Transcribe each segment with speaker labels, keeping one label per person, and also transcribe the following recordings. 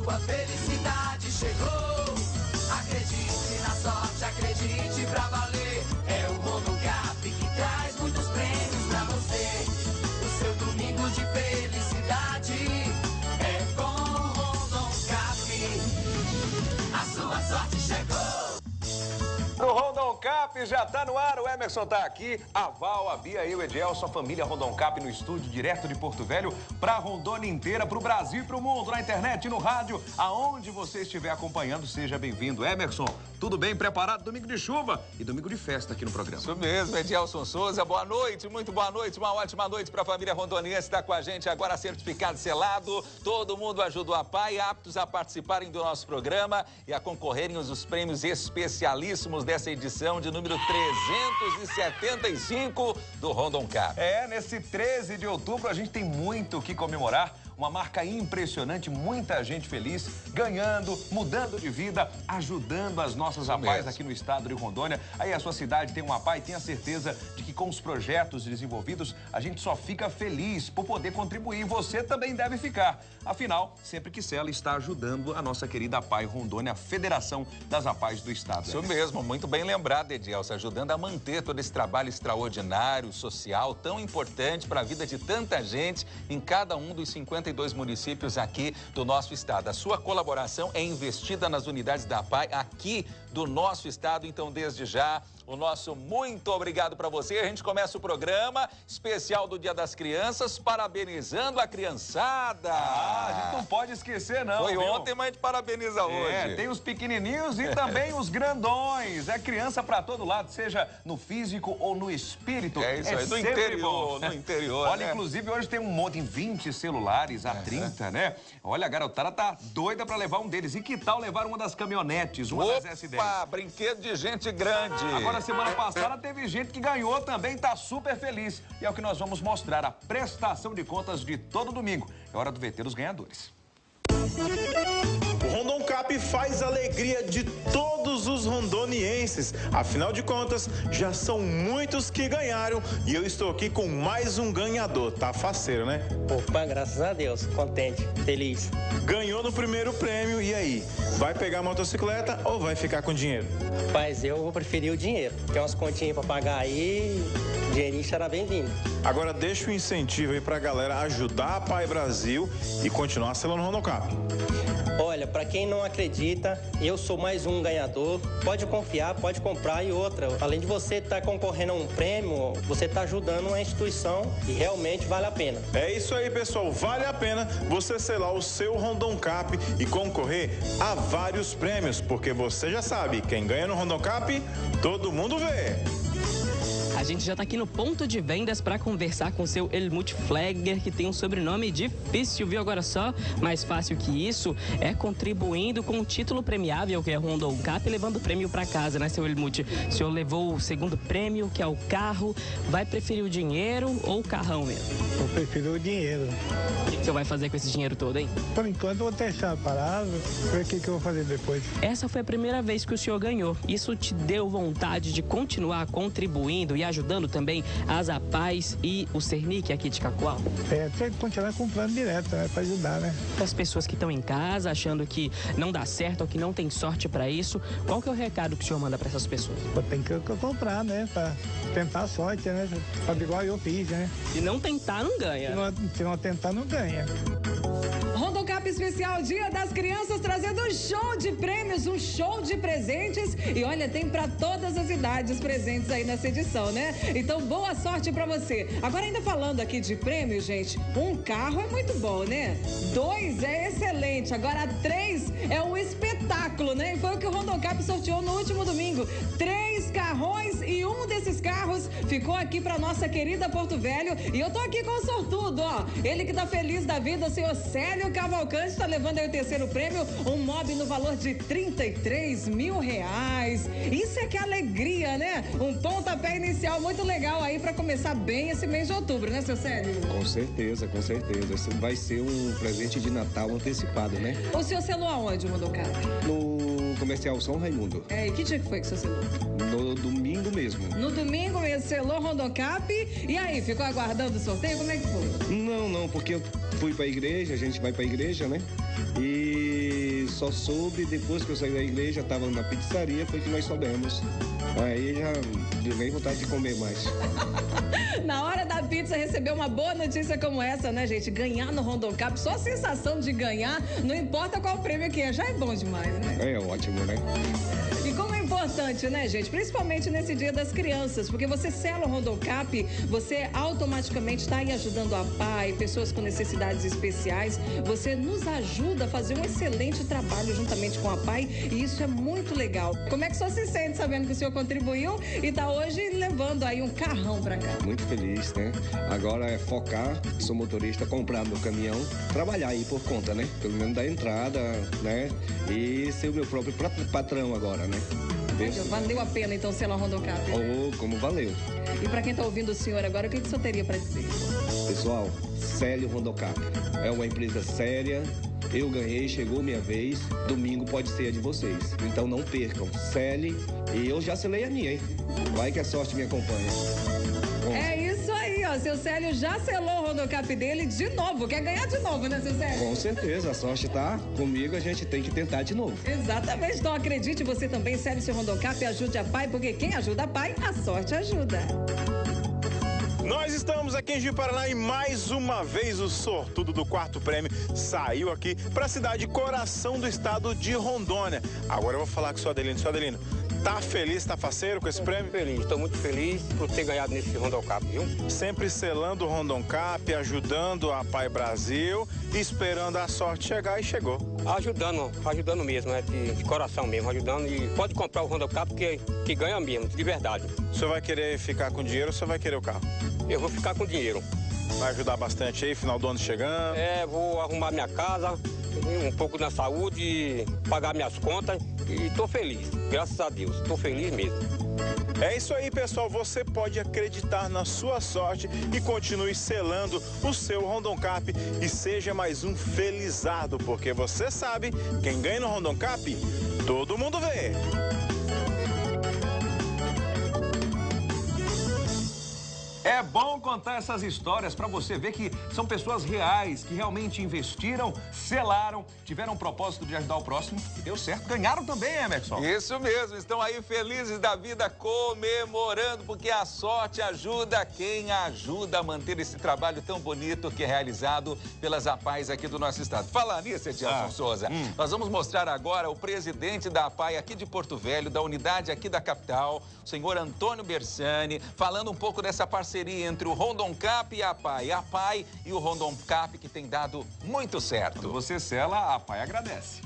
Speaker 1: sua felicidade chegou. Acredite na sorte, acredite pra valer. É o Rondocap que traz muitos prêmios pra você. O seu domingo de felicidade é com o Rondocap. A sua sorte chegou.
Speaker 2: No Rondocap já tá no ar, o Emerson tá aqui, a Val, a Bia, eu e o Edielson, a família Rondocap no estúdio, direto de Porto Velho, pra Rondônia inteira, pro Brasil e pro mundo, na internet, no rádio, aonde você estiver acompanhando, seja bem-vindo. Emerson, tudo bem? Preparado? Domingo de chuva e domingo de festa aqui no programa.
Speaker 3: Isso mesmo, Edielson Souza, boa noite, muito boa noite, uma ótima noite pra família rondoniense, está com a gente agora certificado selado, todo mundo ajuda o APAI, aptos a participarem do nosso programa e a concorrerem aos prêmios especialíssimos dessa edição de número 375 do Rondocap.
Speaker 2: Nesse 13 de outubro a gente tem muito o que comemorar. Uma marca impressionante, muita gente feliz, ganhando, mudando de vida, ajudando as nossas APAIs aqui no estado de Rondônia. Aí a sua cidade tem um APAI, tenha certeza de que com os projetos desenvolvidos, a gente só fica feliz por poder contribuir. Você também deve ficar. Afinal, sempre que Sela está ajudando a nossa querida APAI Rondônia, a Federação das APAIs do Estado.
Speaker 3: Isso mesmo, muito bem lembrado, Edielson, ajudando a manter todo esse trabalho extraordinário, social, tão importante para a vida de tanta gente em cada um dos 52 municípios aqui do nosso estado. A sua colaboração é investida nas unidades da APAI aqui do nosso estado, então desde já o nosso muito obrigado para você. A gente começa o programa especial do Dia das Crianças, parabenizando a criançada.
Speaker 2: A gente não pode esquecer, não.
Speaker 3: Foi
Speaker 2: viu?
Speaker 3: ontem, mas a gente parabeniza hoje.
Speaker 2: Tem os pequenininhos e também os grandões. É criança para todo lado, seja no físico ou no espírito.
Speaker 3: É isso aí, no interior, no interior.
Speaker 2: Olha,
Speaker 3: né?
Speaker 2: inclusive hoje tem um monte, tem 20 celulares a 30, né? Olha, a garotada tá doida para levar um deles. E que tal levar uma das caminhonetes, uma das S10?
Speaker 3: Opa, brinquedo de gente grande.
Speaker 2: Agora, semana passada teve gente que ganhou também, tá super feliz. E é o que nós vamos mostrar, a prestação de contas de todo domingo. É hora do VT dos ganhadores.
Speaker 4: O Rondocap faz a alegria de todos os rondonienses. Afinal de contas, já são muitos que ganharam e eu estou aqui com mais um ganhador. Tá faceiro, né?
Speaker 5: Opa, graças a Deus, contente, feliz.
Speaker 4: Ganhou no primeiro prêmio, e aí? Vai pegar a motocicleta ou vai ficar com dinheiro?
Speaker 5: Mas eu vou preferir o dinheiro. Tem umas continhas pra pagar aí, dinheirinho será bem-vindo.
Speaker 4: Agora deixa o incentivo aí pra galera ajudar a APAI Brasil e continuar selando o Rondocap.
Speaker 5: Olha, para quem não acredita, eu sou mais um ganhador. Pode confiar, pode comprar e outra. Além de você estar concorrendo a um prêmio, você está ajudando uma instituição e realmente vale a pena.
Speaker 4: É isso aí, pessoal. Vale a pena você selar o seu Rondocap e concorrer a vários prêmios, porque você já sabe, quem ganha no Rondocap, todo mundo vê.
Speaker 6: A gente já está aqui no ponto de vendas para conversar com o seu Helmut Flegger, que tem um sobrenome difícil, viu? Agora só, mais fácil que isso é contribuindo com o título premiável, que é o Rondocap, levando o prêmio para casa, né, seu Helmut? O senhor levou o segundo prêmio, que é o carro. Vai preferir o dinheiro ou o carrão mesmo?
Speaker 7: Eu prefiro o dinheiro.
Speaker 6: O que o senhor vai fazer com esse dinheiro todo, hein?
Speaker 7: Por enquanto, eu vou testar a parada, ver o que eu vou fazer depois.
Speaker 6: Essa foi a primeira vez que o senhor ganhou. Isso te deu vontade de continuar contribuindo e ajudando também as APAIs e o Cernic aqui de Cacoal?
Speaker 7: Tem que continuar comprando direto, né, para ajudar, né?
Speaker 6: As pessoas que estão em casa achando que não dá certo ou que não tem sorte para isso, qual que é o recado que o senhor manda para essas pessoas?
Speaker 7: Tem que comprar, né, para tentar a sorte, né? Sabe, igual eu fiz, né?
Speaker 6: Se não tentar, não ganha.
Speaker 7: Se não tentar, não ganha.
Speaker 8: Rondocap especial Dia das Crianças trazendo um show de prêmios, um show de presentes. E olha, tem para todas as idades presentes aí nessa edição, né? Então, boa sorte para você. Agora, ainda falando aqui de prêmios, gente, um carro é muito bom, né? 2 é excelente. Agora, 3 é um espetáculo, né? E foi o que o Rondocap sorteou no último domingo. 3 carrões e um desses carros ficou aqui para nossa querida Porto Velho. E eu tô aqui com o sortudo, ó. Ele que tá feliz da vida, o senhor Célio Cavalcante, está levando aí o terceiro prêmio, um mob no valor de R$33 mil. Isso é que é alegria, né? Um pontapé inicial muito legal aí para começar bem esse mês de outubro, né, seu Célio?
Speaker 9: Com certeza, com certeza. Esse vai ser um presente de Natal antecipado, né?
Speaker 8: O senhor selou aonde, Rondocap?
Speaker 9: No comercial São Raimundo.
Speaker 8: E que dia que foi que o senhor selou?
Speaker 9: No domingo mesmo.
Speaker 8: No domingo mesmo, selou Rondocap. E aí, ficou aguardando o sorteio? Como é que foi?
Speaker 9: Não, porque eu fui para a igreja, a gente vai para a igreja, né? E só soube, depois que eu saí da igreja, estava na pizzaria, foi que nós soubemos. Aí já deu vontade de comer mais.
Speaker 8: Na hora da pizza, receber uma boa notícia como essa, né, gente? Ganhar no Rondon Cap, só a sensação de ganhar, não importa qual prêmio que é, já é bom demais, né?
Speaker 9: É ótimo, né?
Speaker 8: E como é importante, né, gente? Principalmente nesse Dia das Crianças, porque você sela o Rondon Cap, você automaticamente está aí ajudando a PAI, pessoas com necessidades especiais. Você nos ajuda a fazer um excelente trabalho juntamente com a PAI e isso é muito legal. Como é que o senhor se sente sabendo que o senhor contribuiu e está hoje levando aí um carrão para cá?
Speaker 9: Muito feliz, né? Agora é focar, sou motorista, comprar meu caminhão, trabalhar aí por conta, né? Pelo menos da entrada, né? E ser o meu próprio patrão agora, né?
Speaker 8: Valeu a pena, então, ser lá Rondon Cap.
Speaker 9: Oh, como valeu.
Speaker 8: E para quem está ouvindo o senhor agora, o que o senhor teria para dizer?
Speaker 9: Pessoal, Célio Rondon Cap é uma empresa séria. Eu ganhei, chegou minha vez. Domingo pode ser a de vocês. Então não percam. Cele, e eu já selei a minha, hein? Vai que a sorte me acompanha.
Speaker 8: É isso aí, ó. Seu Célio já selou o Rondon Cap dele de novo. Quer ganhar de novo, né, seu Célio?
Speaker 9: Com certeza, a sorte tá comigo, a gente tem que tentar de novo.
Speaker 8: Exatamente. Então acredite, você também sele seu Rondon Cap e ajude a PAI, porque quem ajuda a PAI, a sorte ajuda.
Speaker 4: Nós estamos aqui em Ji-Paraná e mais uma vez o sortudo do quarto prêmio saiu aqui para a cidade coração do estado de Rondônia. Agora eu vou falar com o seu Adelino. Seu Adelino, tá feliz, tá faceiro com esse prêmio?
Speaker 10: Estou muito feliz por ter ganhado nesse Rondon Cap, viu?
Speaker 4: Sempre selando o Rondon Cap, ajudando a PAI Brasil, esperando a sorte chegar e chegou.
Speaker 10: Ajudando mesmo, né? De coração mesmo, ajudando. E pode comprar o Rondon Cap que ganha mesmo, de verdade.
Speaker 4: O senhor vai querer ficar com dinheiro ou o senhor vai querer o carro?
Speaker 10: Eu vou ficar com dinheiro.
Speaker 4: Vai ajudar bastante aí, final do ano chegando?
Speaker 10: É, vou arrumar minha casa, um pouco na saúde, pagar minhas contas e tô feliz, graças a Deus, tô feliz mesmo.
Speaker 4: É isso aí, pessoal, você pode acreditar na sua sorte e continue selando o seu Rondon Cap e seja mais um felizardo, porque você sabe, quem ganha no Rondon Cap, todo mundo vê.
Speaker 2: É bom contar essas histórias para você ver que são pessoas reais, que realmente investiram, selaram, tiveram o propósito de ajudar o próximo e deu certo. Ganharam também, Emerson.
Speaker 3: Isso mesmo, estão aí felizes da vida, comemorando, porque a sorte ajuda quem ajuda a manter esse trabalho tão bonito que é realizado pelas APAIs aqui do nosso estado. Falar nisso, Edilson Souza, nós vamos mostrar agora o presidente da APAI aqui de Porto Velho, da unidade aqui da capital, o senhor Antônio Bersani, falando um pouco dessa parceria entre o Rondon Cap e a PAI e o Rondon Cap que tem dado muito certo.
Speaker 2: Quando você sela, a PAI agradece.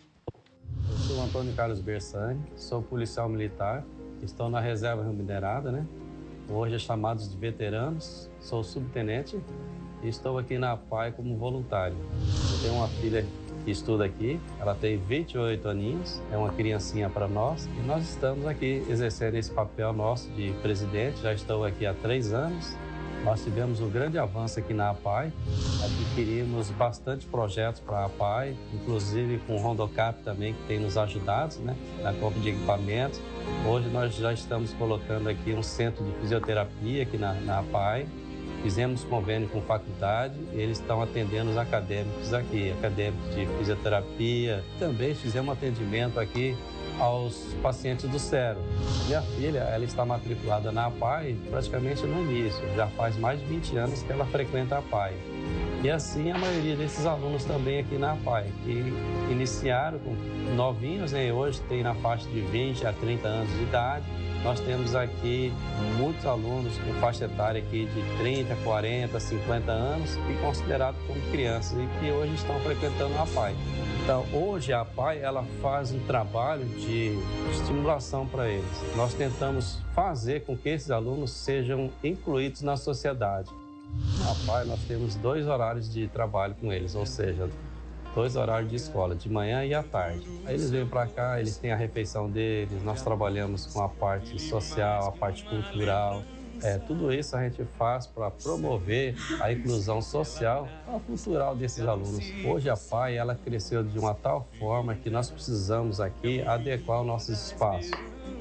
Speaker 11: Eu sou o Antônio Carlos Bersani, sou policial militar, estou na reserva remunerada, né? Hoje é chamados de veteranos, sou subtenente e estou aqui na PAI como voluntário. Eu tenho uma filha que estuda aqui, ela tem 28 aninhos, é uma criancinha para nós e nós estamos aqui exercendo esse papel nosso de presidente, já estou aqui há 3 anos. Nós tivemos um grande avanço aqui na APAI, adquirimos bastante projetos para a APAI, inclusive com o Rondon Cap também, que tem nos ajudado, né, na compra de equipamentos. Hoje nós já estamos colocando aqui um centro de fisioterapia aqui na APAI. Fizemos convênio com faculdade, eles estão atendendo os acadêmicos aqui, acadêmicos de fisioterapia. Também fizemos atendimento aqui aos pacientes do Cero. Minha filha, ela está matriculada na APAI praticamente no início, já faz mais de 20 anos que ela frequenta a APAI. E assim a maioria desses alunos também aqui na APAI, que iniciaram com novinhos, né? Hoje tem na faixa de 20 a 30 anos de idade. Nós temos aqui muitos alunos com faixa etária aqui de 30, 40, 50 anos e considerados como crianças e que hoje estão frequentando a APAI. Então, hoje a APAI ela faz um trabalho de estimulação para eles. Nós tentamos fazer com que esses alunos sejam incluídos na sociedade. Na APAI nós temos 2 horários de trabalho com eles, ou seja, 2 horários de escola, de manhã e à tarde. Aí eles vêm para cá, eles têm a refeição deles, nós trabalhamos com a parte social, a parte cultural. Tudo isso a gente faz para promover a inclusão social e cultural desses alunos. Hoje a PAI ela cresceu de uma tal forma que nós precisamos aqui adequar os nossos espaços.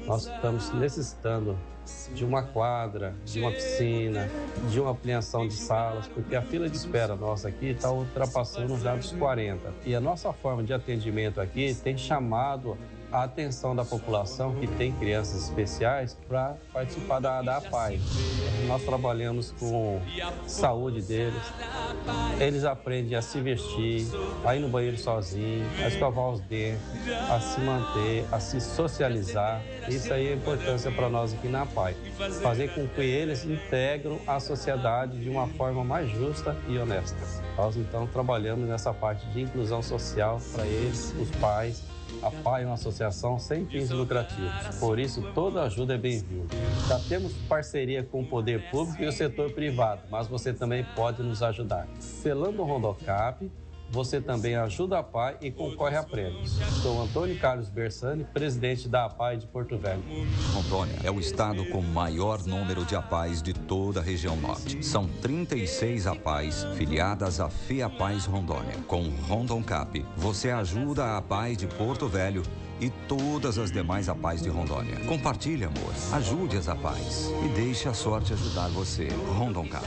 Speaker 11: Nós estamos necessitando de uma quadra, de uma piscina, de uma ampliação de salas, porque a fila de espera nossa aqui está ultrapassando já dos 40. E a nossa forma de atendimento aqui tem chamado a atenção da população que tem crianças especiais para participar da APAE. Nós trabalhamos com saúde deles, eles aprendem a se vestir, a ir no banheiro sozinho, a escovar os dentes, a se manter, a se socializar. Isso aí é a importância para nós aqui na APAE. Fazer com que eles integram a sociedade de uma forma mais justa e honesta. Nós então trabalhamos nessa parte de inclusão social para eles, os pais. A APAE é uma associação sem fins lucrativos, por isso toda ajuda é bem-vinda. Já temos parceria com o poder público e o setor privado, mas você também pode nos ajudar. Selando o Rondocap, você também ajuda a APAE e concorre a prêmios. Sou Antônio Carlos Bersani, presidente da APAE de Porto Velho.
Speaker 12: Rondônia é o estado com maior número de APAEs de toda a região norte. São 36 APAEs filiadas à FEAPAES Rondônia. Com o Rondoncap, você ajuda a APAE de Porto Velho e todas as demais APAEs de Rondônia. Compartilhe, amor. Ajude as APAEs e deixe a sorte ajudar você. Rondoncap.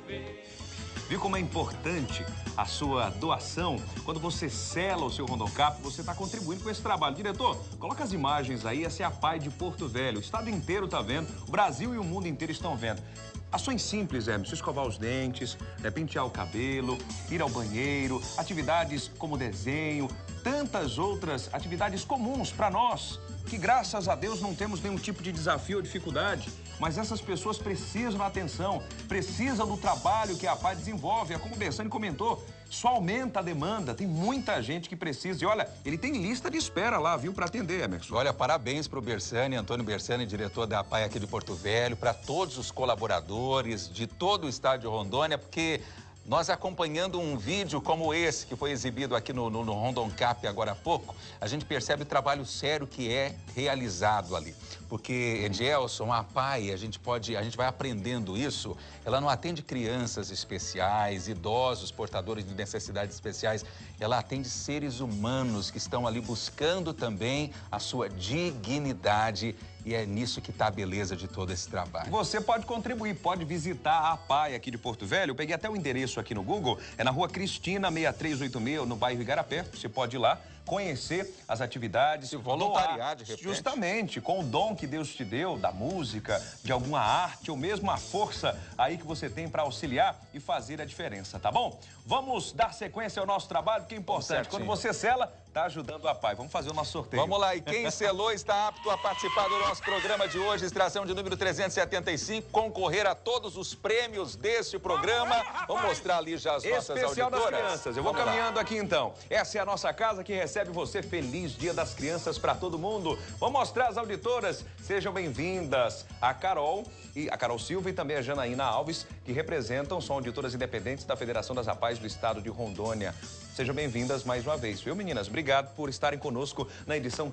Speaker 2: Viu como é importante a sua doação? Quando você sela o seu Rondocap, você está contribuindo com esse trabalho. Diretor, coloca as imagens aí. Essa é a APAE de Porto Velho. O estado inteiro está vendo, o Brasil e o mundo inteiro estão vendo. Ações simples, Emerson, escovar os dentes, pentear o cabelo, ir ao banheiro, atividades como desenho, tantas outras atividades comuns para nós, que graças a Deus não temos nenhum tipo de desafio ou dificuldade. Mas essas pessoas precisam da atenção, precisam do trabalho que a APAE desenvolve. É como o Bersani comentou, só aumenta a demanda, tem muita gente que precisa. E olha, ele tem lista de espera lá, viu, para atender, Emerson.
Speaker 3: Olha, parabéns para o Bersani, Antônio Bersani, diretor da APAE aqui de Porto Velho, para todos os colaboradores de todo o estado de Rondônia, porque nós acompanhando um vídeo como esse, que foi exibido aqui no Rondoncap agora há pouco, a gente percebe o trabalho sério que é realizado ali. Porque, Edielson, a APAE, a gente vai aprendendo isso, ela não atende crianças especiais, idosos, portadores de necessidades especiais, ela atende seres humanos que estão ali buscando também a sua dignidade. E é nisso que está a beleza de todo esse trabalho.
Speaker 2: Você pode contribuir, pode visitar a APAE aqui de Porto Velho. Eu peguei até o endereço aqui no Google. É na Rua Cristina, 6386, no bairro Igarapé. Você pode ir lá, conhecer as atividades.
Speaker 3: Se voluntariar, de repente.
Speaker 2: Justamente, com o dom que Deus te deu, da música, de alguma arte, ou mesmo a força aí que você tem para auxiliar e fazer a diferença, tá bom? Vamos dar sequência ao nosso trabalho, que é importante. Quando você sela, tá ajudando a APAE. Vamos fazer o nosso sorteio.
Speaker 3: Vamos lá, e quem selou está apto a participar do nosso programa de hoje, extração de número 375, concorrer a todos os prêmios deste programa. Vamos mostrar ali já as nossas auditoras.
Speaker 2: Especial das crianças. Eu vou caminhando aqui então. Essa é a nossa casa que recebe você. Feliz Dia das Crianças para todo mundo. Vamos mostrar as auditoras. Sejam bem-vindas a Carol Silva e também a Janaína Alves, que representam, são auditoras independentes da Federação das APAEs do Estado de Rondônia. Sejam bem-vindas mais uma vez, viu, meninas? Obrigado por estarem conosco na edição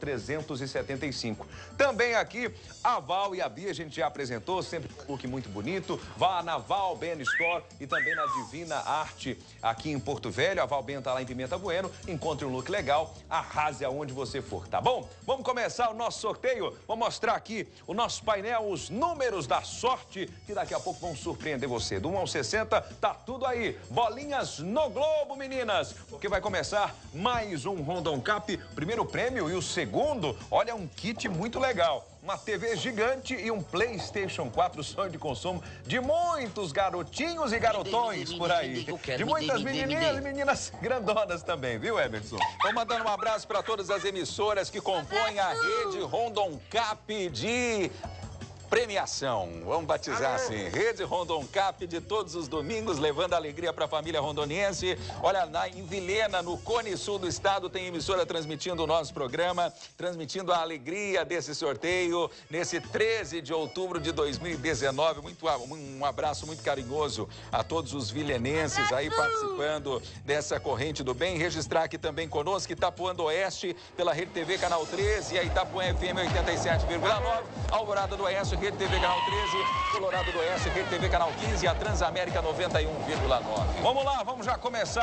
Speaker 2: 375. Também aqui, a Val e a Bia, a gente já apresentou, sempre um look muito bonito. Vá na Val Ben Store e também na Divina Arte aqui em Porto Velho. A Val Ben tá lá em Pimenta Bueno. Encontre um look legal, arrase aonde você for, tá bom? Vamos começar o nosso sorteio. Vou mostrar aqui o nosso painel, os números da sorte, que daqui a pouco vão surpreender você. Do 1 ao 60, tá tudo aí. Bolinhas no Globo, meninas, porque vai começar mais um Rondoncap. Primeiro prêmio e o segundo, olha, um kit muito legal. Uma TV gigante e um PlayStation 4, sonho de consumo de muitos garotinhos e garotões por aí. De muitas menininhas e meninas grandonas também, viu, Emerson?
Speaker 3: Vou mandando um abraço para todas as emissoras que compõem a rede Rondoncap de premiação, vamos batizar assim, Rede Rondoncap de todos os domingos, levando alegria para a família rondoniense. Olha, em Vilhena, no Cone Sul do estado, tem emissora transmitindo o nosso programa, transmitindo a alegria desse sorteio, nesse 13 de outubro de 2019. Um abraço muito carinhoso a todos os vilhenenses aí participando dessa corrente do bem. Registrar aqui também conosco Itapuã do Oeste, pela Rede TV Canal 13, e a Itapuã FM 87,9, Alvorada do Oeste, Rede TV Canal 13, Colorado do Oeste, Rede TV Canal 15 e a Transamérica 91,9.
Speaker 2: Vamos lá, vamos já começar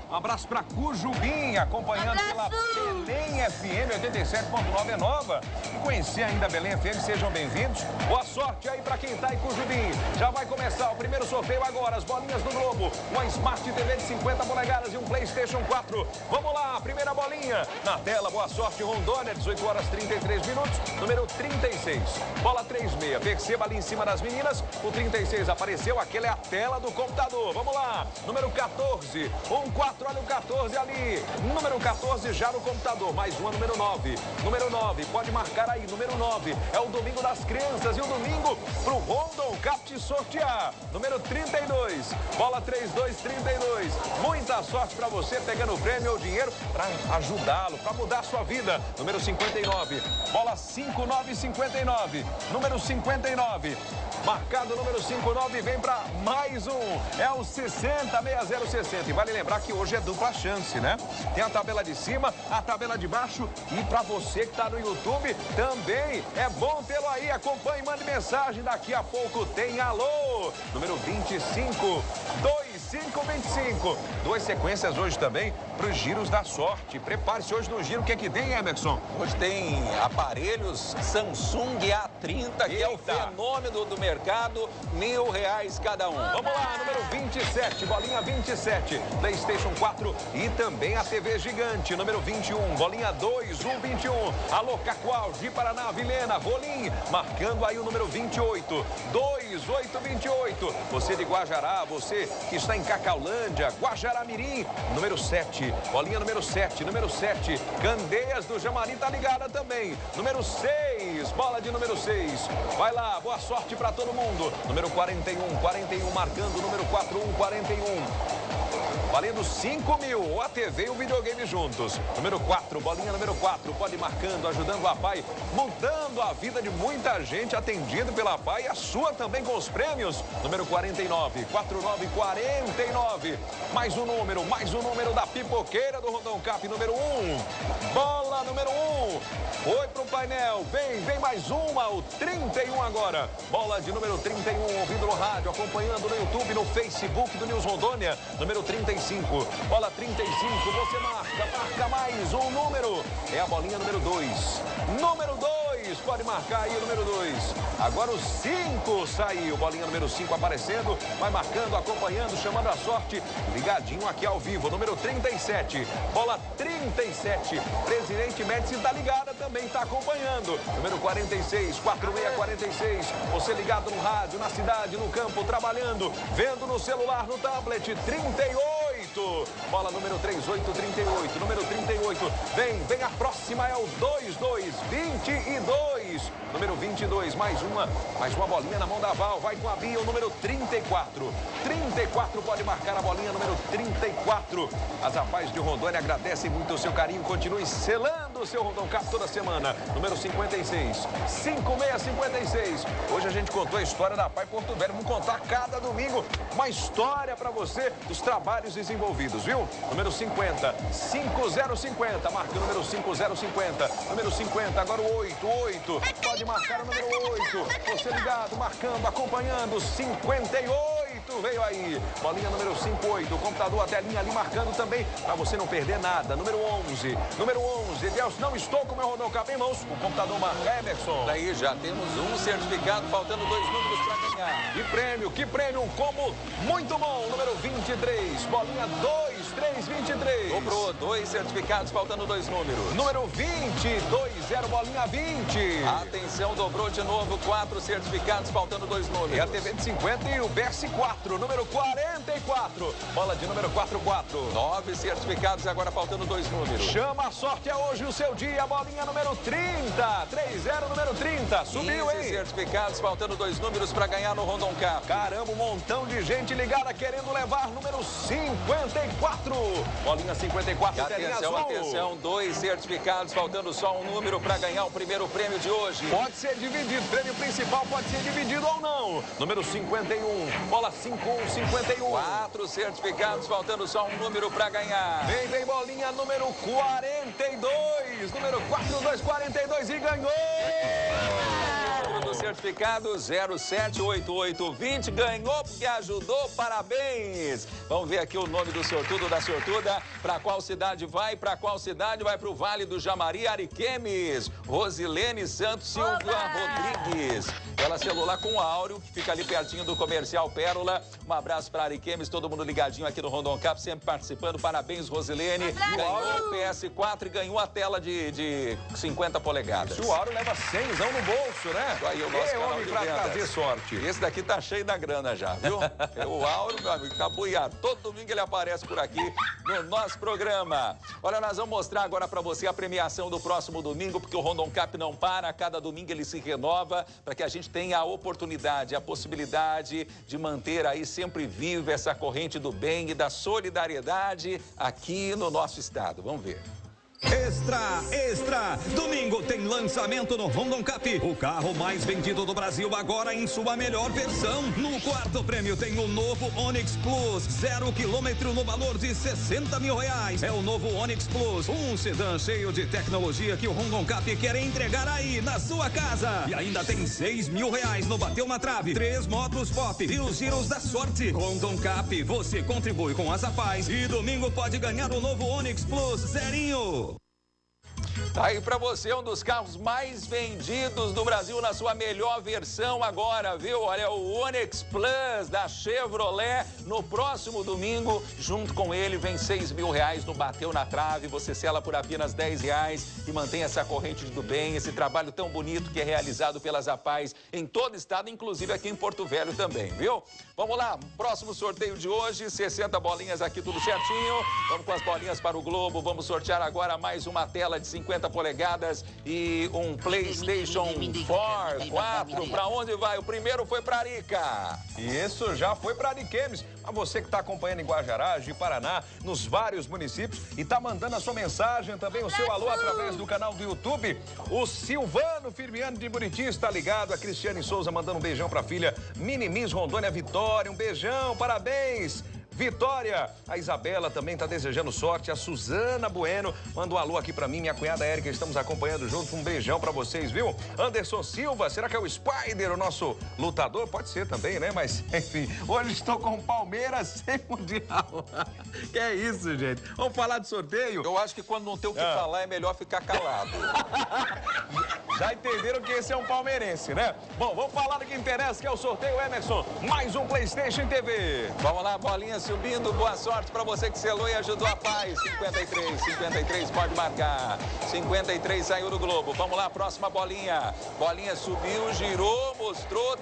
Speaker 2: Um abraço para Cujubim, acompanhando pela Belém FM 87.9 é nova. E conhecer ainda a Belém FM, sejam bem-vindos. Boa sorte aí para quem tá em Cujubim. Já vai começar o primeiro sorteio agora, as bolinhas do Globo. Uma Smart TV de 50 polegadas e um PlayStation 4. Vamos lá, primeira bolinha na tela. Boa sorte, Rondônia, 18 horas 33 minutos, número 36. Bola 36. Perceba ali em cima das meninas, o 36 apareceu, aquela é a tela do computador. Vamos lá, número 14. 4, olha o 14 ali. Número 14 já no computador, mais uma, número 9. Número 9, pode marcar aí, número 9. É o domingo das crianças e o domingo pro Rondon Cap sortear. Número 32, bola 3232. Muita sorte para você pegando o prêmio ou dinheiro para ajudá-lo, para mudar a sua vida. Número 59, bola 5959. Número 59, marcado número 59, vem para mais um. É o 606060. E vale lembrar que hoje é dupla chance, né? Tem a tabela de cima, a tabela de baixo. E para você que está no YouTube, também é bom tê-lo aí. Acompanhe, mande mensagem. Daqui a pouco tem alô. Número 25, 2525. Duas sequências hoje também para os giros da sorte. Prepare-se hoje no giro. O que é que tem, Emerson?
Speaker 3: Hoje tem aparelhos Samsung A30, que é o fenômeno do mercado, R$1.000 cada um.
Speaker 2: Vamos lá, número 27, bolinha 27, PlayStation 4 e também a TV gigante, número 21, bolinha 2121. Alô, Cacoal, de Paraná, Vilhena, Rolim, marcando aí o número 28, 2828. Você de Guajará, você que está em Cacaulândia, Guajará-Mirim, número 7, bolinha número 7, Candeias do Jamari tá ligada também. Número 6, bola de número 6. Vai lá, boa sorte para todo mundo. Número 41, marcando o número 4141. Valendo 5.000, a TV e o videogame juntos. Número 4, bolinha número 4, pode ir marcando, ajudando a PAI, mudando a vida de muita gente, atendido pela PAI, a sua também com os prêmios. Número 49, 4949. Mais um número da pipoqueira do Rondon Cap, número 1. Bola número 1. Foi pro painel, vem mais uma, o 31 agora. Bola de número 31, ouvindo no rádio, acompanhando no YouTube, no Facebook do News Rondônia. Número 35. Bola 35, você marca mais um número. É a bolinha número 2. Número 2, pode marcar aí o número 2. Agora o 5 saiu. Bolinha número 5 aparecendo, vai marcando, acompanhando, chamando a sorte. Ligadinho aqui ao vivo, número 37. Bola 37. Presidente Médici tá ligada também, tá acompanhando. Número 46, 4646. Você ligado no rádio, na cidade, no campo, trabalhando, vendo no celular, no tablet, 38. Bola número 3838, número 38. Vem a próxima, é o 2222. Número 22, mais uma bolinha na mão da Val. Vai com a Bia, o número 34. 34 pode marcar a bolinha número 34. As rapazes de Rondônia agradecem muito o seu carinho. Continue selando o seu Rondon Cap toda semana. Número 56, 5656. Hoje a gente contou a história da PAI Porto Velho. Vamos contar cada domingo uma história para você dos trabalhos desenvolvidos, viu? Número 50, 5050. Marca o número 5050. Número 50, agora o 88. Pode marcar o número 8. Você ligado, marcando, acompanhando. 58 veio aí. Bolinha número 58. Computador, a telinha ali marcando também, para você não perder nada. Número 11. Número 11. Deus, não estou com o meu Rondon Cap em mãos. O computador marca, Emerson.
Speaker 3: Daí já temos um certificado, faltando 2 números para ganhar.
Speaker 2: Que prêmio, um combo muito bom. Número 23. Bolinha 2323.
Speaker 3: Dobrou 2 certificados, faltando 2 números.
Speaker 2: Número 20, 20, bolinha 20.
Speaker 3: Atenção, dobrou de novo 4 certificados, faltando 2 números.
Speaker 2: E a TV de 50 e o BS4, número 44. Bola de número 44.
Speaker 3: 9 certificados, agora faltando 2 números.
Speaker 2: Chama a sorte, é hoje o seu dia. Bolinha número 30. 30, número 30. Subiu,
Speaker 3: 15
Speaker 2: hein?
Speaker 3: certificados, faltando 2 números para ganhar no Rondon Cap.
Speaker 2: Caramba, um montão de gente ligada querendo levar número 54. Bolinha 54,
Speaker 3: atenção, 2 certificados, faltando só um número para ganhar o primeiro prêmio de hoje.
Speaker 2: Pode ser dividido, prêmio principal pode ser dividido ou não. Número 51, bola 5151.
Speaker 3: 4 certificados, faltando só um número para ganhar.
Speaker 2: Vem bolinha número 42, número 4242 e ganhou!
Speaker 3: o certificado 078820. Ganhou porque ajudou, parabéns. Vamos ver aqui o nome do sortudo, da sortuda. Para qual cidade vai? Para qual cidade vai? Para o Vale do Jamari, Ariquemes. Rosilene Santos Silva Rodrigues. Ela celular com o Áureo, que fica ali pertinho do Comercial Pérola. Um abraço para Ariquemes, todo mundo ligadinho aqui no Rondon Cap, sempre participando. Parabéns, Rosilene. Ganhou o PS4 e ganhou a tela de 50 polegadas.
Speaker 2: O Áureo leva 100zão no bolso, né?
Speaker 3: Aí o nosso canal
Speaker 2: homem
Speaker 3: de
Speaker 2: pra
Speaker 3: vendas.
Speaker 2: trazer sorte.
Speaker 3: Esse daqui tá cheio da grana já, viu? É o Áureo, meu amigo, cabuiado. Todo domingo ele aparece por aqui no nosso programa. Olha, nós vamos mostrar agora para você a premiação do próximo domingo, porque o Rondon Cap não para. Cada domingo ele se renova para que a gente tenha a oportunidade, a possibilidade de manter aí sempre viva essa corrente do bem e da solidariedade aqui no nosso estado. Vamos ver.
Speaker 12: Extra, extra! Domingo tem lançamento no Rondon Cap. O carro mais vendido do Brasil agora em sua melhor versão. No quarto prêmio tem o novo Onix Plus, 0 km no valor de R$60 mil. É o novo Onix Plus, um sedã cheio de tecnologia que o Rondon Cap quer entregar aí na sua casa. E ainda tem R$6 mil no Bateu na Trave, 3 motos pop e os giros da sorte. Rondon Cap, você contribui com as APAES e domingo pode ganhar o novo Onix Plus zerinho.
Speaker 3: Tá aí pra você um dos carros mais vendidos do Brasil na sua melhor versão agora, viu? Olha, o Onix Plus da Chevrolet no próximo domingo. Junto com ele vem R$6 mil no Bateu na Trave. Você sela por apenas R$10 e mantém essa corrente do bem, esse trabalho tão bonito que é realizado pelas APAES em todo o estado, inclusive aqui em Porto Velho também, viu? Vamos lá, próximo sorteio de hoje, 60 bolinhas aqui, tudo certinho. Vamos com as bolinhas para o Globo. Vamos sortear agora mais uma tela de 50 polegadas e um PlayStation 4. Para onde vai? O primeiro foi para Arica.
Speaker 2: Isso, já foi para Ariquemes. A você que está acompanhando em Guajará, Paraná, nos vários municípios e está mandando a sua mensagem, também o seu alô através do canal do YouTube. O Silvano Firmiano de Buriti está ligado. A Cristiane Souza mandando um beijão para a filha Minimis Rondônia Vitória. Um beijão, parabéns. Vitória, a Isabela também está desejando sorte, a Suzana Bueno manda um alô aqui pra mim, minha cunhada Érica, estamos acompanhando juntos, um beijão pra vocês, viu? Anderson Silva, será que é o Spider, o nosso lutador? Pode ser também, né? Mas, enfim, hoje estou com o Palmeiras sem mundial. Que é isso, gente? Vamos falar de sorteio?
Speaker 3: Eu acho que quando não tem o que falar é melhor ficar calado.
Speaker 2: Já entenderam que esse é um palmeirense, né? Bom, vamos falar do que interessa, que é o sorteio, Emerson. Mais um PlayStation TV.
Speaker 3: Vamos lá, bolinha subindo, boa sorte pra você que selou e ajudou a paz. 53, pode marcar. 53 saiu do Globo. Vamos lá, próxima bolinha. Bolinha subiu, girou, mostrou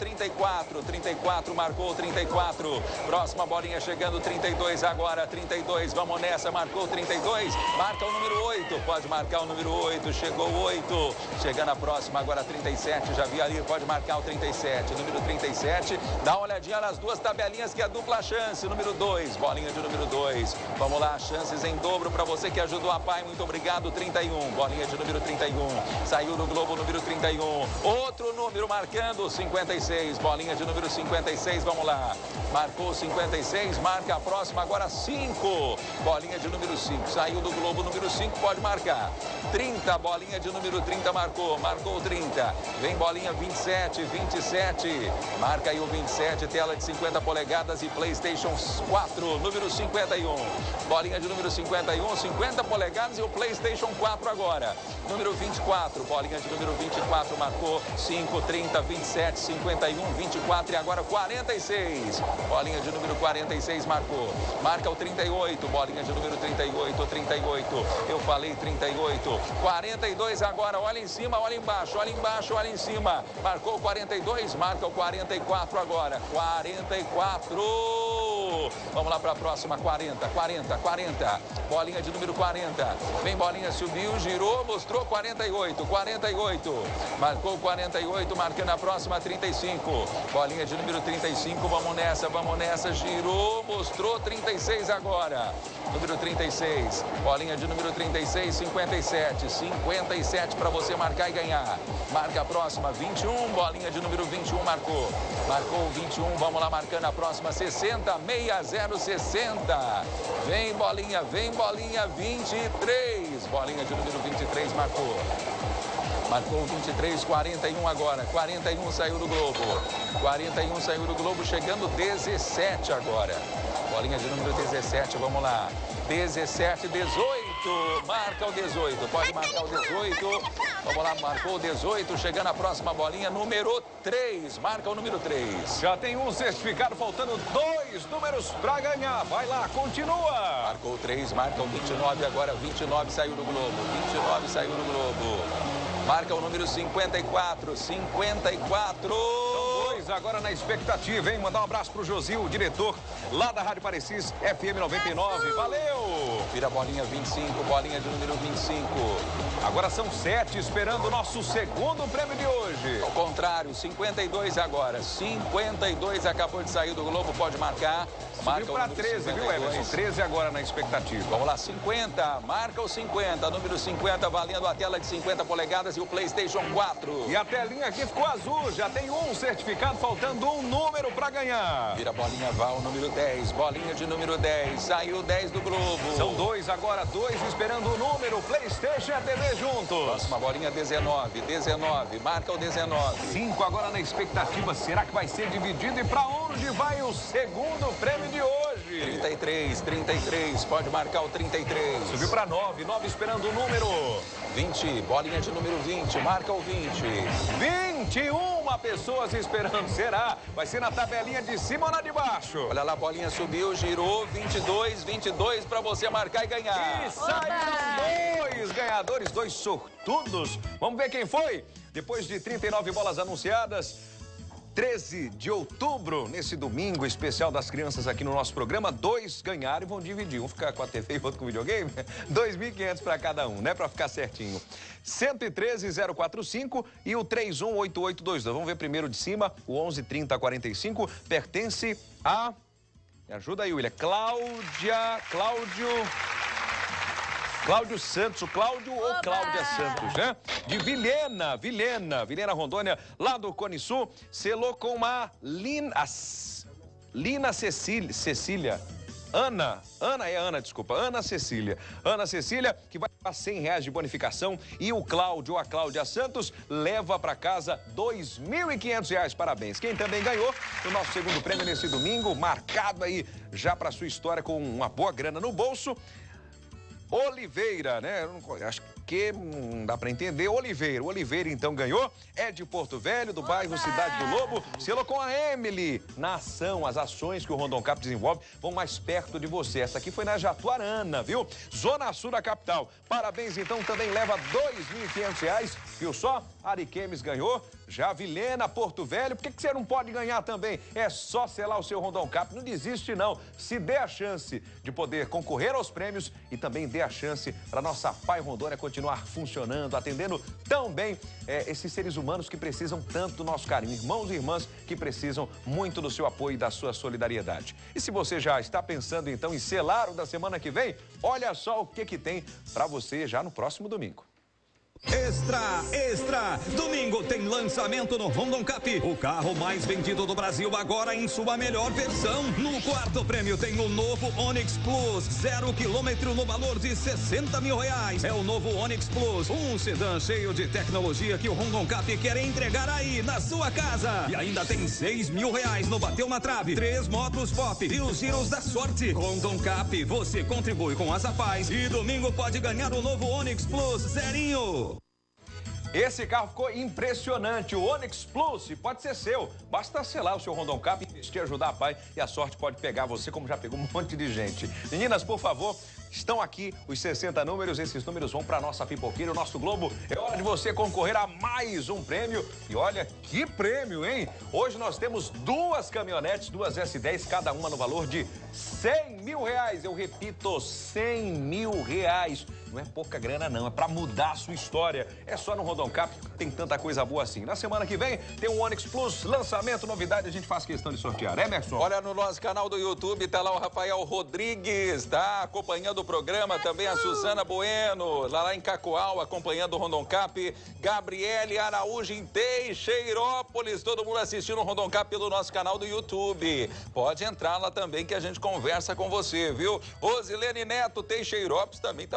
Speaker 3: 34 marcou 34. Próxima bolinha chegando, 32 agora, 32, vamos nessa, marcou 32. Marca o número 8, pode marcar o número 8, chegou 8. Chegando a próxima agora, 37, já vi ali, pode marcar o 37. Número 37, dá uma olhadinha nas duas tabelinhas que é a dupla chance. Número 2. Bolinha de número 2. Vamos lá, chances em dobro para você que ajudou a pai. Muito obrigado, 31. Bolinha de número 31. Saiu do Globo, número 31. Outro número marcando, 56. Bolinha de número 56, vamos lá. Marcou 56, marca a próxima, agora 5. Bolinha de número 5. Saiu do Globo, número 5, pode marcar. 30, bolinha de número 30 marcou 30. Vem bolinha 27. Marca aí o 27, tela de 50 polegadas e PlayStation 4, número 51. Bolinha de número 51, 50 polegadas e o PlayStation 4 agora. Número 24, bolinha de número 24 marcou 5, 30, 27, 51, 24 e agora 46. Bolinha de número 46 marcou. Marca o 38, bolinha de número 38. Eu falei 38. 42 agora, olha em cima, olha embaixo, olha em cima. Marcou 42, marca o 44 agora. 44. Vamos lá para a próxima, 40. Bolinha de número 40. Vem bolinha, subiu, girou, mostrou 48. Marcou 48, marcando a próxima, 35. Bolinha de número 35, vamos nessa, girou, mostrou 36 agora. Número 36, bolinha de número 36, 57 para você marcar e ganhar. Marca a próxima, 21, bolinha de número 21 marcou 21, vamos lá marcando a próxima, 60. Vem bolinha, 23. 23, bolinha de número 23, marcou. Marcou 23, 41 agora. 41 saiu do Globo. 41 saiu do Globo, chegando 17 agora. Bolinha de número 17, vamos lá. 17, 18. Marca o 18. Pode marcar o 18. Vamos lá, marcou o 18. Chegando a próxima bolinha, número 3. Marca o número 3.
Speaker 2: Já tem um certificado, faltando 2 números para ganhar. Vai lá, continua.
Speaker 3: Marcou 3, marca o 29 agora. 29 saiu do Globo. 29 saiu do Globo. Marca o número 54. 54.
Speaker 2: São 2 agora na expectativa, hein? Mandar um abraço pro Josil, o diretor lá da Rádio Parecis FM 99. Valeu!
Speaker 3: Vira a bolinha 25, bolinha de número 25.
Speaker 2: Agora são 7, esperando o nosso segundo prêmio de hoje.
Speaker 3: Ao contrário, 52 agora. 52 acabou de sair do Globo, pode marcar.
Speaker 2: Subiu para 13, viu, Emerson? 13 agora na expectativa.
Speaker 3: Vamos lá, 50. Marca o 50. Número 50, valendo a tela de 50 polegadas e o PlayStation 4.
Speaker 2: E a telinha aqui ficou azul. Já tem um certificado, faltando um número para ganhar.
Speaker 3: Vira a bolinha, vai o número 10. Bolinha de número 10. Saiu 10 do Globo.
Speaker 2: São 2 agora, 2 esperando o número. PlayStation e a TV juntos.
Speaker 3: Próxima bolinha, 19. 19. Marca o 19.
Speaker 2: 5 agora na expectativa. Será que vai ser dividido? E para onde vai o segundo prêmio de hoje?
Speaker 3: 33, 33, pode marcar o 33.
Speaker 2: Subiu para 9, 9 esperando o número.
Speaker 3: 20, bolinha de número 20, marca o 20.
Speaker 2: 21 pessoas esperando, será? Vai ser na tabelinha de cima ou na de baixo?
Speaker 3: Olha lá, a bolinha subiu, girou, 22, 22 para você marcar e ganhar.
Speaker 2: E saíram 2 ganhadores, 2 sortudos. Vamos ver quem foi? Depois de 39 bolas anunciadas, 13 de outubro, nesse domingo especial das crianças aqui no nosso programa, 2 ganharam e vão dividir. Um fica com a TV e o outro com o videogame. 2.500 para cada um, né? Para ficar certinho. 113-045 e o 318822. Vamos ver primeiro de cima, o 113045 pertence a... Me ajuda aí, William. Cláudio Santos, o Cláudio ou Cláudia Santos, né? De Vilhena Rondônia, lá do Cone Sul, selou com uma Lina Cecília. Ana Cecília, que vai levar R$100 de bonificação e o Cláudio ou a Cláudia Santos leva para casa R$2.500. Parabéns. Quem também ganhou o nosso segundo prêmio nesse domingo, marcado aí já para sua história com uma boa grana no bolso, Oliveira, né? Acho que não dá para entender. Oliveira então ganhou. É de Porto Velho, do bairro Cidade do Lobo. Selou com a Emily. Na ação, as ações que o Rondon Cap desenvolve vão mais perto de você. Essa aqui foi na Jatuarana, viu? Zona Sul da capital. Parabéns, então, também leva R$2.500. Viu só? Ariquemes ganhou. Já Vilhena, Porto Velho. Por que você não pode ganhar também? É só selar o seu Rondon Cap. Não desiste, não. Se dê a chance de poder concorrer aos prêmios e também dê a chance para nossa Pai Rondônia continuar funcionando, atendendo tão bem esses seres humanos que precisam tanto do nosso carinho. Irmãos e irmãs que precisam muito do seu apoio e da sua solidariedade. E se você já está pensando, então, em selar o da semana que vem, olha só o que tem para você já no próximo domingo.
Speaker 12: Extra! Domingo tem lançamento no Rondon Cap. O carro mais vendido do Brasil agora em sua melhor versão. No quarto prêmio tem o novo Onix Plus. 0 km no valor de R$60 mil. É o novo Onix Plus. Um sedã cheio de tecnologia que o Rondon Cap quer entregar aí na sua casa. E ainda tem R$6 mil no Bateu na Trave. 3 motos pop e os giros da sorte. Rondon Cap, você contribui com as APAES. E domingo pode ganhar o novo Onix Plus zerinho.
Speaker 2: Esse carro ficou impressionante, o Onix Plus, pode ser seu. Basta selar o seu Rondon Cap, investir, ajudar a pai e a sorte pode pegar você, como já pegou um monte de gente. Meninas, por favor, estão aqui os 60 números, esses números vão para a nossa pipoqueira, o nosso Globo. É hora de você concorrer a mais um prêmio. E olha que prêmio, hein? Hoje nós temos 2 caminhonetes, 2 S10, cada uma no valor de R$100 mil. Eu repito, R$100 mil. Não é pouca grana, não. É para mudar a sua história. É só no Rondon Cap, tem tanta coisa boa assim. Na semana que vem, tem um Onix Plus, lançamento, novidade, a gente faz questão de sortear. Emerson?
Speaker 3: Olha, no nosso canal do YouTube, tá lá o Rafael Rodrigues, tá acompanhando o programa. Também a Suzana Bueno, lá em Cacoal, acompanhando o Rondon Cap. Gabriele Araújo em Teixeirópolis. Todo mundo assistindo o Rondon Cap pelo nosso canal do YouTube. Pode entrar lá também que a gente conversa com você, viu? Rosilene Neto, Teixeirópolis também tá bombando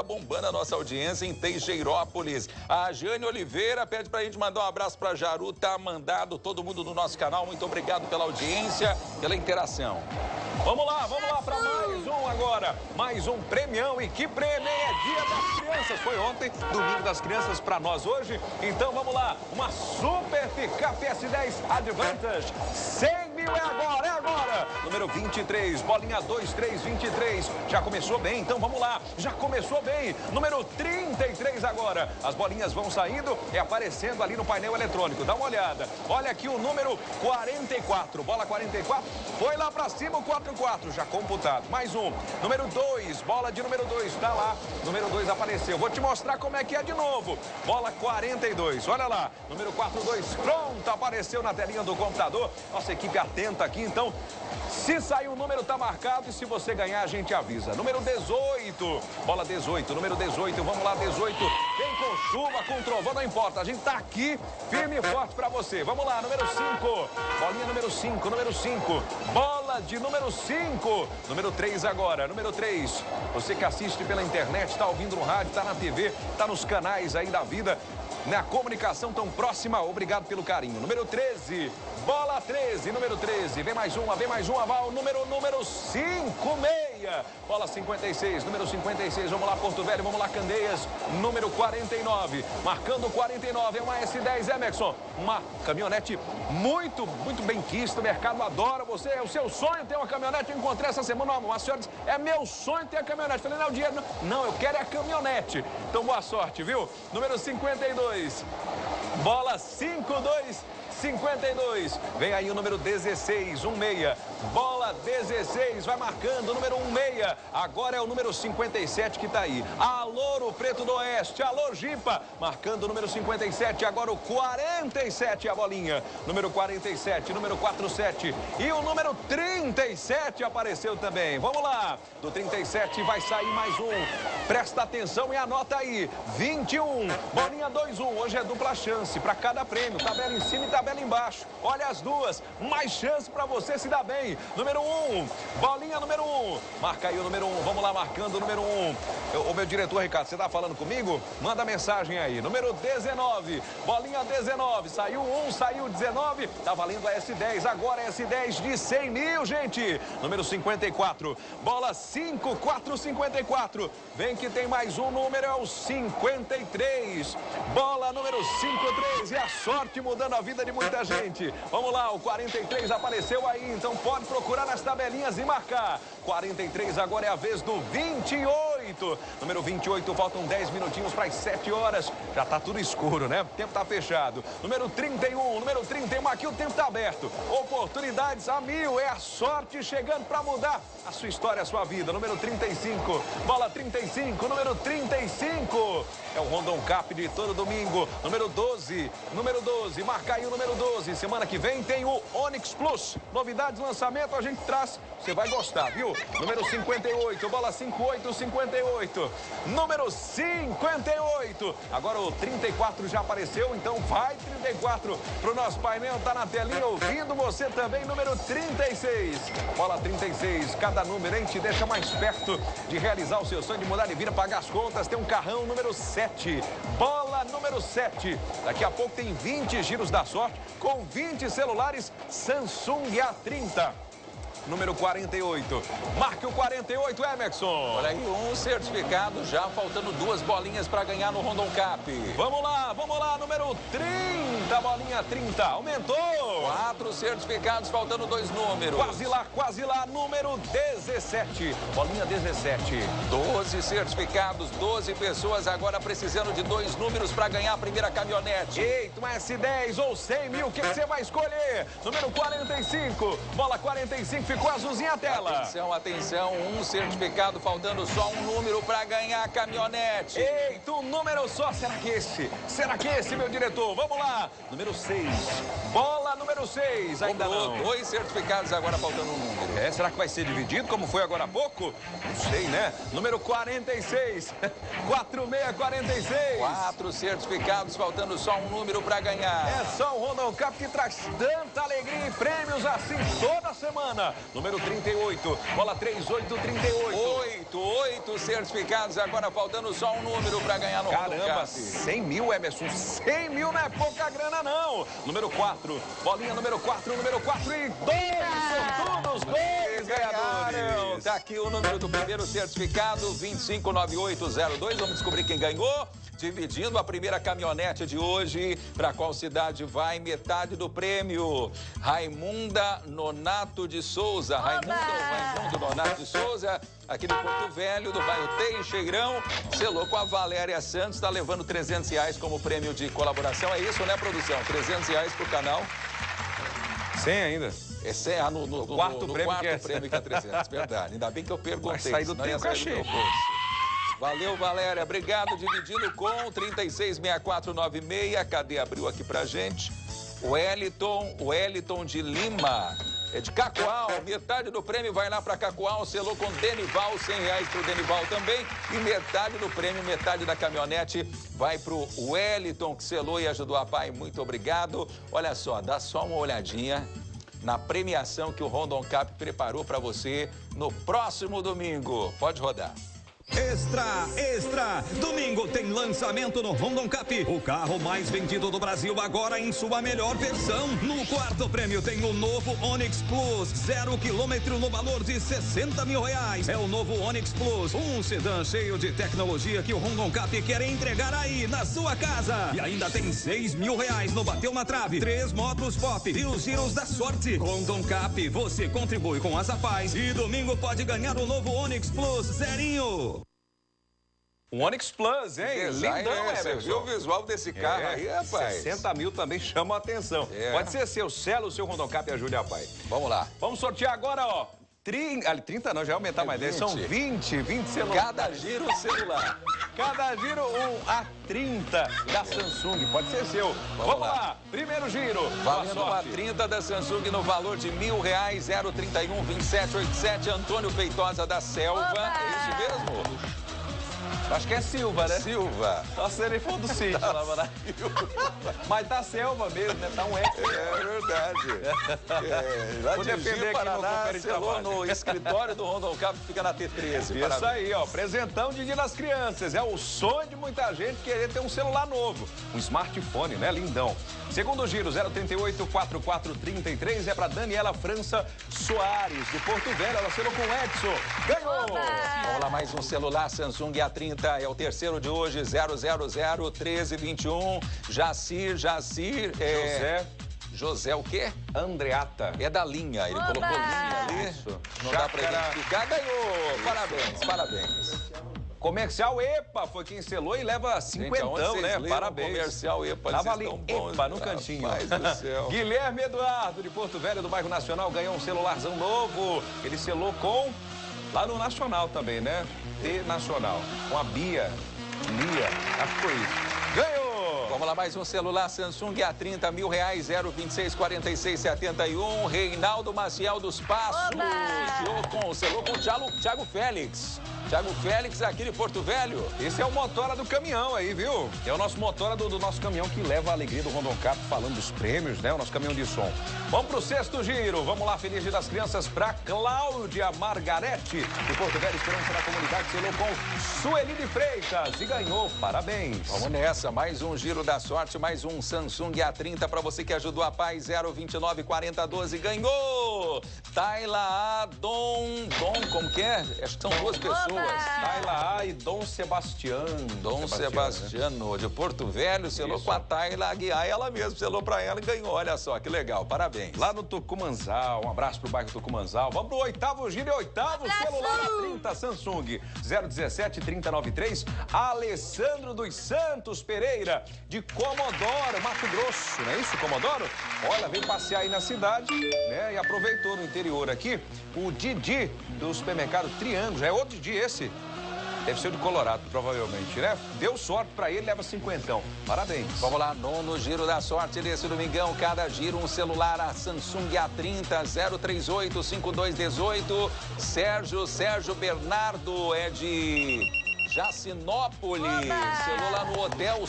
Speaker 3: semana, nossa audiência em Teixeirópolis. A Jane Oliveira pede pra gente mandar um abraço pra Jaru, tá mandado todo mundo do nosso canal. Muito obrigado pela audiência, pela interação.
Speaker 2: Vamos lá para mais um agora. Mais um premião. E que prêmio, hein? É Dia das Crianças. Foi ontem, Domingo das Crianças para nós hoje. Então vamos lá. Uma super picape S10 Advantage. 100 mil é agora, é agora. Número 23, bolinha 2323. Já começou bem, então vamos lá. Já começou bem. Número 33 agora. As bolinhas vão saindo e aparecendo ali no painel eletrônico. Dá uma olhada. Olha aqui o número 44. Bola 44. Foi lá para cima o 44. Já computado. Mais um. Número 2. Bola de número 2. Tá lá. Número 2 apareceu. Vou te mostrar como é que é de novo. Bola 42. Olha lá. Número 42. Pronto. Apareceu na telinha do computador. Nossa equipe atenta aqui, então. Se sair o número, tá marcado. E se você ganhar, a gente avisa. Número 18. Bola 18. Número 18. Vamos lá, 18. Vem com chuva, com trovão, não importa. A gente tá aqui, firme e forte pra você. Vamos lá, número 5. Bolinha número 5. Número 5. Bola de número 5. Número 3 agora. Número 3. Você que assiste pela internet, tá ouvindo no rádio, tá na TV, tá nos canais aí da vida. Na comunicação tão próxima, obrigado pelo carinho. Número 13, bola 13, número 13. Vem mais uma, Val. Número 56. Bola 56, número 56. Vamos lá, Porto Velho, vamos lá, Candeias. Número 49, marcando 49. É uma S10 Emerson. Uma caminhonete muito bem quista. O mercado adora você. É o seu sonho ter uma caminhonete. Eu encontrei essa semana uma senhora disse, é meu sonho ter a caminhonete. Falei, não, o dinheiro não, eu quero é a caminhonete. Então, boa sorte, viu? Número 52. Bola 52. Vem aí o número 16, 16. Bola 16, vai marcando o número 16. Agora é o número 57 que tá aí. Alô, Ouro Preto do Oeste. Alô, Jipa. Marcando o número 57. Agora o 47 a bolinha. Número 47, número 47. E o número 37 apareceu também. Vamos lá. Do 37 vai sair mais um. Presta atenção e anota aí. 21. Bolinha 2-1. Hoje é dupla chance para cada prêmio. Tabela em cima e tabela embaixo. Olha as duas. Mais chance para você se dar bem. Número 1. Bolinha número 1. Marca aí o número 1. Vamos lá, marcando o número 1. O meu diretor, Ricardo, você tá falando comigo? Manda mensagem aí. Número 19. Bolinha 19. Saiu 1, saiu 19. Tá valendo a S10. Agora é S10 de 100 mil, gente. Número 54. Bola 5454. Vem que tem mais um número. É o 53. Bola número 53. E a sorte mudando a vida de muita gente. Vamos lá, o 43 apareceu aí. Então pode procurar nas tabelinhas e marcar. 43 agora é a vez do 28. Número 28, faltam 10 minutinhos para as 7 horas. Já tá tudo escuro, né? O tempo tá fechado. Número 31, aqui o tempo tá aberto. Oportunidades a mil, é a sorte chegando para mudar a sua história, a sua vida. Número 35, bola 35, número 35. É o Rondon Cap de todo domingo. Número 12, marca aí o número 12. Semana que vem tem o Onix Plus. Novidades, lançamento, a gente traz. Você vai gostar, viu? Número 58, bola 58. Número 58. Agora o 34 já apareceu, então vai 34 pro nosso painel. Tá na telinha ouvindo você também. Número 36. Bola 36. Cada número, hein, te deixa mais perto de realizar o seu sonho de mudar de vida, pagar as contas. Tem um carrão número 7. Bola número 7. Daqui a pouco tem 20 giros da sorte com 20 celulares Samsung A30. Número 48. Marque o 48, Emerson.
Speaker 3: Olha aí, um certificado, já faltando 2 bolinhas para ganhar no Rondon Cap.
Speaker 2: Vamos lá, número 30, bolinha 30. Aumentou.
Speaker 3: 4 certificados, faltando 2 números.
Speaker 2: Quase lá, número 17. Bolinha 17.
Speaker 3: 12 certificados, 12 pessoas agora precisando de 2 números para ganhar a primeira caminhonete.
Speaker 2: Eita, uma S10 ou 100 mil, o que você vai escolher? Número 45, bola 45. Ficou azulzinha a tela.
Speaker 3: Atenção, um certificado, faltando só um número para ganhar a caminhonete.
Speaker 2: Eita, um número só. Será que esse, meu diretor? Vamos lá. Número 6. Bola número 6. Ainda não.
Speaker 3: 2 certificados, agora faltando um número.
Speaker 2: Será que vai ser dividido, como foi agora há pouco? Não sei, né? Número 46. 4646.
Speaker 3: 4 certificados, faltando só um número para ganhar.
Speaker 2: É só o Rondon Cap que traz tanta alegria e prêmios assim toda semana. número 38. Bola 3838.
Speaker 3: 8 certificados, agora faltando só um número para ganhar no
Speaker 2: Caramba, 100 mil, Emerson. 100 mil não é pouca grana, não. Número 4, bolinha número 4 e 2 sortudos, 2 ganhadores.
Speaker 3: Tá aqui o número do primeiro certificado, 259802. Vamos descobrir quem ganhou. Dividindo a primeira caminhonete de hoje, para qual cidade vai metade do prêmio? Raimunda Nonato de Souza. Raimundo Nonato de Souza, aqui de Porto Velho, do bairro Teixeirão, selou com a Valéria Santos, está levando R$300 como prêmio de colaboração. É isso, né, produção? R$300 pro canal.
Speaker 2: 100 ainda.
Speaker 3: É 100, no quarto prêmio que é 300, verdade. Ainda bem que eu perguntei.
Speaker 2: Vai sair do teu cachê.
Speaker 3: Valeu, Valéria. Obrigado. Dividindo com 366496. Cadê? Abriu aqui pra gente. O Wellington de Lima. É de Cacoal. Metade do prêmio vai lá pra Cacoal. Selou com Denival. R$100 pro Denival também. E metade do prêmio, metade da caminhonete, vai pro Wellington, que selou e ajudou a pai. Muito obrigado. Olha só, dá só uma olhadinha na premiação que o Rondon Cap preparou para você no próximo domingo. Pode rodar.
Speaker 12: Extra! Domingo tem lançamento no Rondon Cap, o carro mais vendido do Brasil agora em sua melhor versão. No quarto prêmio tem o novo Onix Plus, 0 km no valor de R$60 mil. É o novo Onix Plus, um sedã cheio de tecnologia que o Rondon Cap quer entregar aí na sua casa. E ainda tem R$6 mil no Bateu na Trave, 3 motos pop e os giros da sorte. Rondon Cap, você contribui com as APAES e domingo pode ganhar o novo Onix Plus zerinho.
Speaker 2: Um Onix Plus, hein? Lindão,
Speaker 3: Você viu o visual desse carro aí, rapaz?
Speaker 2: 60 mil também chama a atenção. Pode ser seu, selo o seu Rondon Cap e ajude a pai.
Speaker 3: Vamos lá.
Speaker 2: Vamos sortear agora, ó. 30 não, já ia aumentar mais 10. São 20 celulares.
Speaker 3: Cada giro um celular.
Speaker 2: Cada giro um A30 da Samsung. Pode ser seu. Vamos lá. Primeiro giro.
Speaker 3: Valendo uma 30 da Samsung no valor de R$1.000, 031 2787. Antônio Feitosa da Selva.
Speaker 13: Opa!
Speaker 3: É isso mesmo?
Speaker 2: Acho que é Silva, né?
Speaker 3: Silva.
Speaker 2: Só se ele for do sítio lá, mano. Mas tá Selva mesmo, né? Tá um F.
Speaker 3: É verdade. Lá
Speaker 2: Vou
Speaker 3: de
Speaker 2: defender
Speaker 3: Gil,
Speaker 2: aqui
Speaker 3: Paraná,
Speaker 2: no
Speaker 3: selou no escritório do Rondon Cap, fica na T13.
Speaker 2: Isso aí, ó. Presentão de Dia das Crianças. É o sonho de muita gente querer ter um celular novo. Um smartphone, né? Lindão. Segundo giro, 038-4433 é pra Daniela França Soares, de Porto Velho. Ela selou com o Edson. Ganhou!
Speaker 3: Vamos lá, mais um celular Samsung A30. É o terceiro de hoje, 0001321. Jacir. José o quê?
Speaker 2: Andreata.
Speaker 3: É da linha, ele colocou linha ali.
Speaker 2: Isso.
Speaker 3: Não dá pra identificar, ganhou. Parabéns.
Speaker 2: Comercial EPA foi quem selou e leva cinquentão, né? Parabéns.
Speaker 3: Comercial EPA,
Speaker 2: tava ali EPA no cantinho.
Speaker 3: Do céu.
Speaker 2: Guilherme Eduardo, de Porto Velho, do bairro Nacional, ganhou um celularzão novo. Ele selou com... lá no Nacional também, né? T Nacional. Com a Bia. Lia. Acho que foi isso. Ganhou!
Speaker 3: Vamos lá, mais um celular Samsung A30, R$1.000, 0264671. Reinaldo Maciel dos Passos. Selou com o Thiago Félix. Thiago Félix, aqui de Porto Velho.
Speaker 2: Esse é o motora do caminhão aí, viu? É o nosso motora do nosso caminhão que leva a alegria do Rondon Cap, falando dos prêmios, né? O nosso caminhão de som. Vamos pro sexto giro. Vamos lá, Feliz Dia das Crianças pra Cláudia Margarete, de Porto Velho, Esperança na Comunidade. Selou com Sueli de Freitas e ganhou. Parabéns.
Speaker 3: Vamos nessa. Mais um giro da sorte, mais um Samsung A30 pra você que ajudou a paz. 0294012. Ganhou! Taila A, Dom, como que é? Acho que são duas pessoas.
Speaker 2: Taila A e Dom Sebastiano.
Speaker 3: Dom Sebastiano, de Porto Velho, selou com a Taila Aguiar. Ela mesma selou pra ela e ganhou. Olha só, que legal. Parabéns.
Speaker 2: Lá no Tucumanzal. Um abraço pro bairro Tucumanzal. Vamos pro oitavo giro e oitavo celular A30 Samsung. 017-3093. Alessandro dos Santos Pereira, de Comodoro, Mato Grosso. Não é isso, Comodoro? Olha, veio passear aí na cidade, né? E aproveitou no interior aqui. O Didi, do supermercado Triângulo. Já é outro Didi esse. Deve ser o de Colorado, provavelmente, né? Deu sorte pra ele, leva cinquentão. Parabéns.
Speaker 3: Vamos lá, nono giro da sorte desse domingão. Cada giro um celular, a Samsung A30, 038-5218. Sérgio Bernardo é de Jacinópolis. Selou lá no Hotel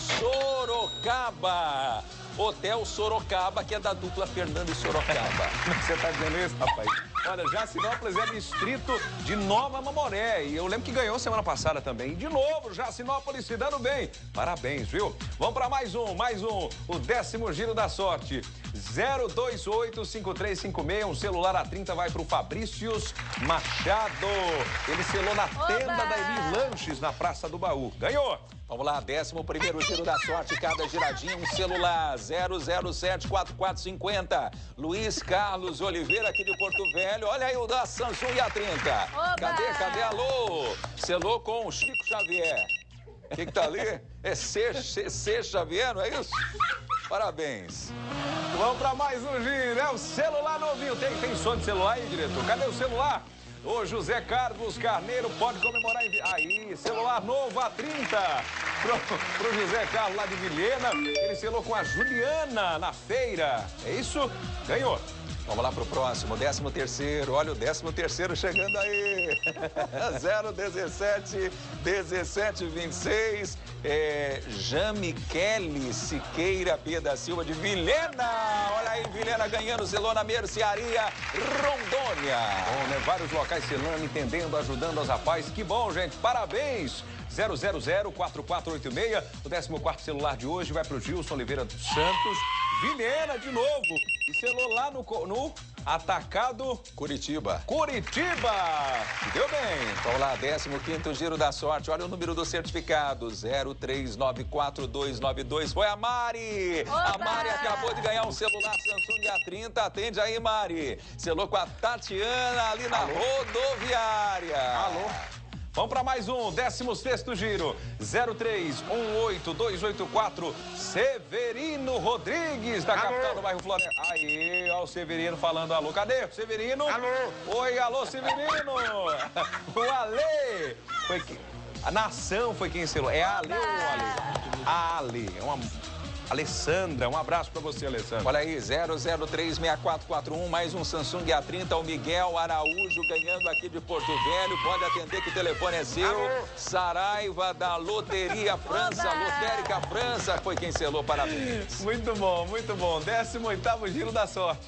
Speaker 3: Sorocaba. Hotel Sorocaba, que é da dupla Fernando e Sorocaba.
Speaker 2: Você tá dizendo isso, rapaz? Olha, Jacinópolis é distrito de Nova Mamoré. E eu lembro que ganhou semana passada também. E de novo, Jacinópolis se dando bem. Parabéns, viu? Vamos para mais um. O 10º giro da sorte. 0285356, um celular A30 vai para o Fabrícios Machado. Ele selou na tenda da Eli Lanches, na Praça do Baú. Ganhou!
Speaker 3: Vamos lá, 11º giro da sorte, cada giradinha um celular, 0074450. Luiz Carlos Oliveira, aqui de Porto Velho. Olha aí o da Samsung A30. Cadê? Alô? Selou com o Chico Xavier. O que tá ali? É C Xavier, não é isso? Parabéns.
Speaker 2: Vamos para mais um giro, é o celular novinho. Tem som de celular aí, diretor? Cadê o celular? O José Carlos Carneiro pode comemorar aí, celular novo A30 pro José Carlos lá de Vilhena. Ele selou com a Juliana na feira. É isso? Ganhou.
Speaker 3: Vamos lá pro próximo, 13º. Olha o 13º chegando aí. 017-1726. Jame Kelly Siqueira P. da Silva de Vilhena. Olha aí, Vilhena ganhando, selou na Mercearia Rondônia.
Speaker 2: Bom, né? Vários locais selando, entendendo, ajudando os rapazes. Que bom, gente. Parabéns. 000-4486. O 14º celular de hoje vai pro Gilson Oliveira dos Santos. Vilhena de novo. E selou lá no Atacado
Speaker 3: Curitiba.
Speaker 2: Deu bem.
Speaker 3: Vamos lá, 15º giro da sorte. Olha o número do certificado, 0394292. Foi a Mari.
Speaker 13: Oba!
Speaker 3: A Mari acabou de ganhar um celular Samsung A30. Atende aí, Mari. Selou com a Tatiana ali na rodoviária.
Speaker 2: Alô? Vamos para mais um, 16º giro, 0318284, Severino Rodrigues, da capital do bairro Floresta. Aí, ó o Severino falando alô. Cadê o Severino?
Speaker 13: Alô.
Speaker 2: Oi, alô, Severino. O Ale. A Nação foi quem selou. É a Ale ou o Ale? A Ale, é uma... Alessandra, um abraço pra você, Alessandra.
Speaker 3: Olha aí, 0036441, mais um Samsung A30, o Miguel Araújo ganhando aqui de Porto Velho. Pode atender que o telefone é seu.
Speaker 13: Alô.
Speaker 3: Saraiva da Loteria França, Lotérica França, foi quem selou, parabéns.
Speaker 2: Muito bom, muito bom. 18º giro da sorte.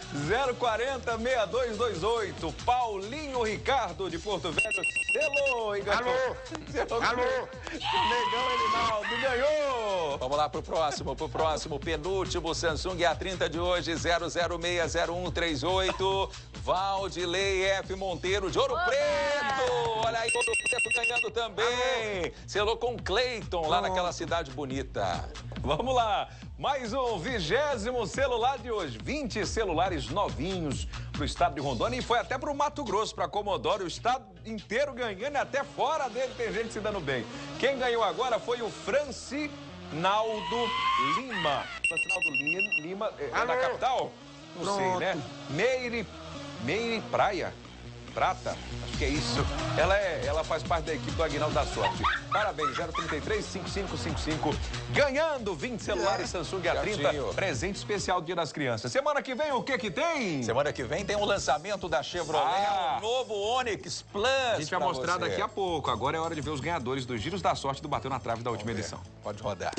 Speaker 2: 040-6228, Paulinho Ricardo de Porto Velho, selou e ganhou.
Speaker 13: Alô.
Speaker 2: Negão Elinaldo, ganhou.
Speaker 3: Vamos lá pro próximo, penúltimo Samsung A30 de hoje, 0060138, Valdilei F. Monteiro de Ouro Preto. Olha aí, Ouro Preto ganhando também. Selou com Cleiton, lá naquela cidade bonita.
Speaker 2: Vamos lá, mais um 20º celular de hoje. 20 celulares novinhos pro estado de Rondônia e foi até pro Mato Grosso, pra Comodoro. O estado inteiro ganhando e até fora dele tem gente se dando bem. Quem ganhou agora foi o Francinaldo Lima. Francinaldo Lima, é da capital? Não sei, né? Meire Prata, acho que é isso. Ela faz parte da equipe do Aguinaldo da Sorte. Parabéns, 033-5555. Ganhando 20 celulares Samsung A30. Presente especial Dia das Crianças. Semana que vem, o que tem?
Speaker 3: Semana que vem tem o lançamento da Chevrolet, o novo Onix Plus.
Speaker 2: A gente vai mostrar daqui a pouco. Agora é hora de ver os ganhadores dos Giros da Sorte do Bateu na Trave da última edição.
Speaker 3: Pode rodar.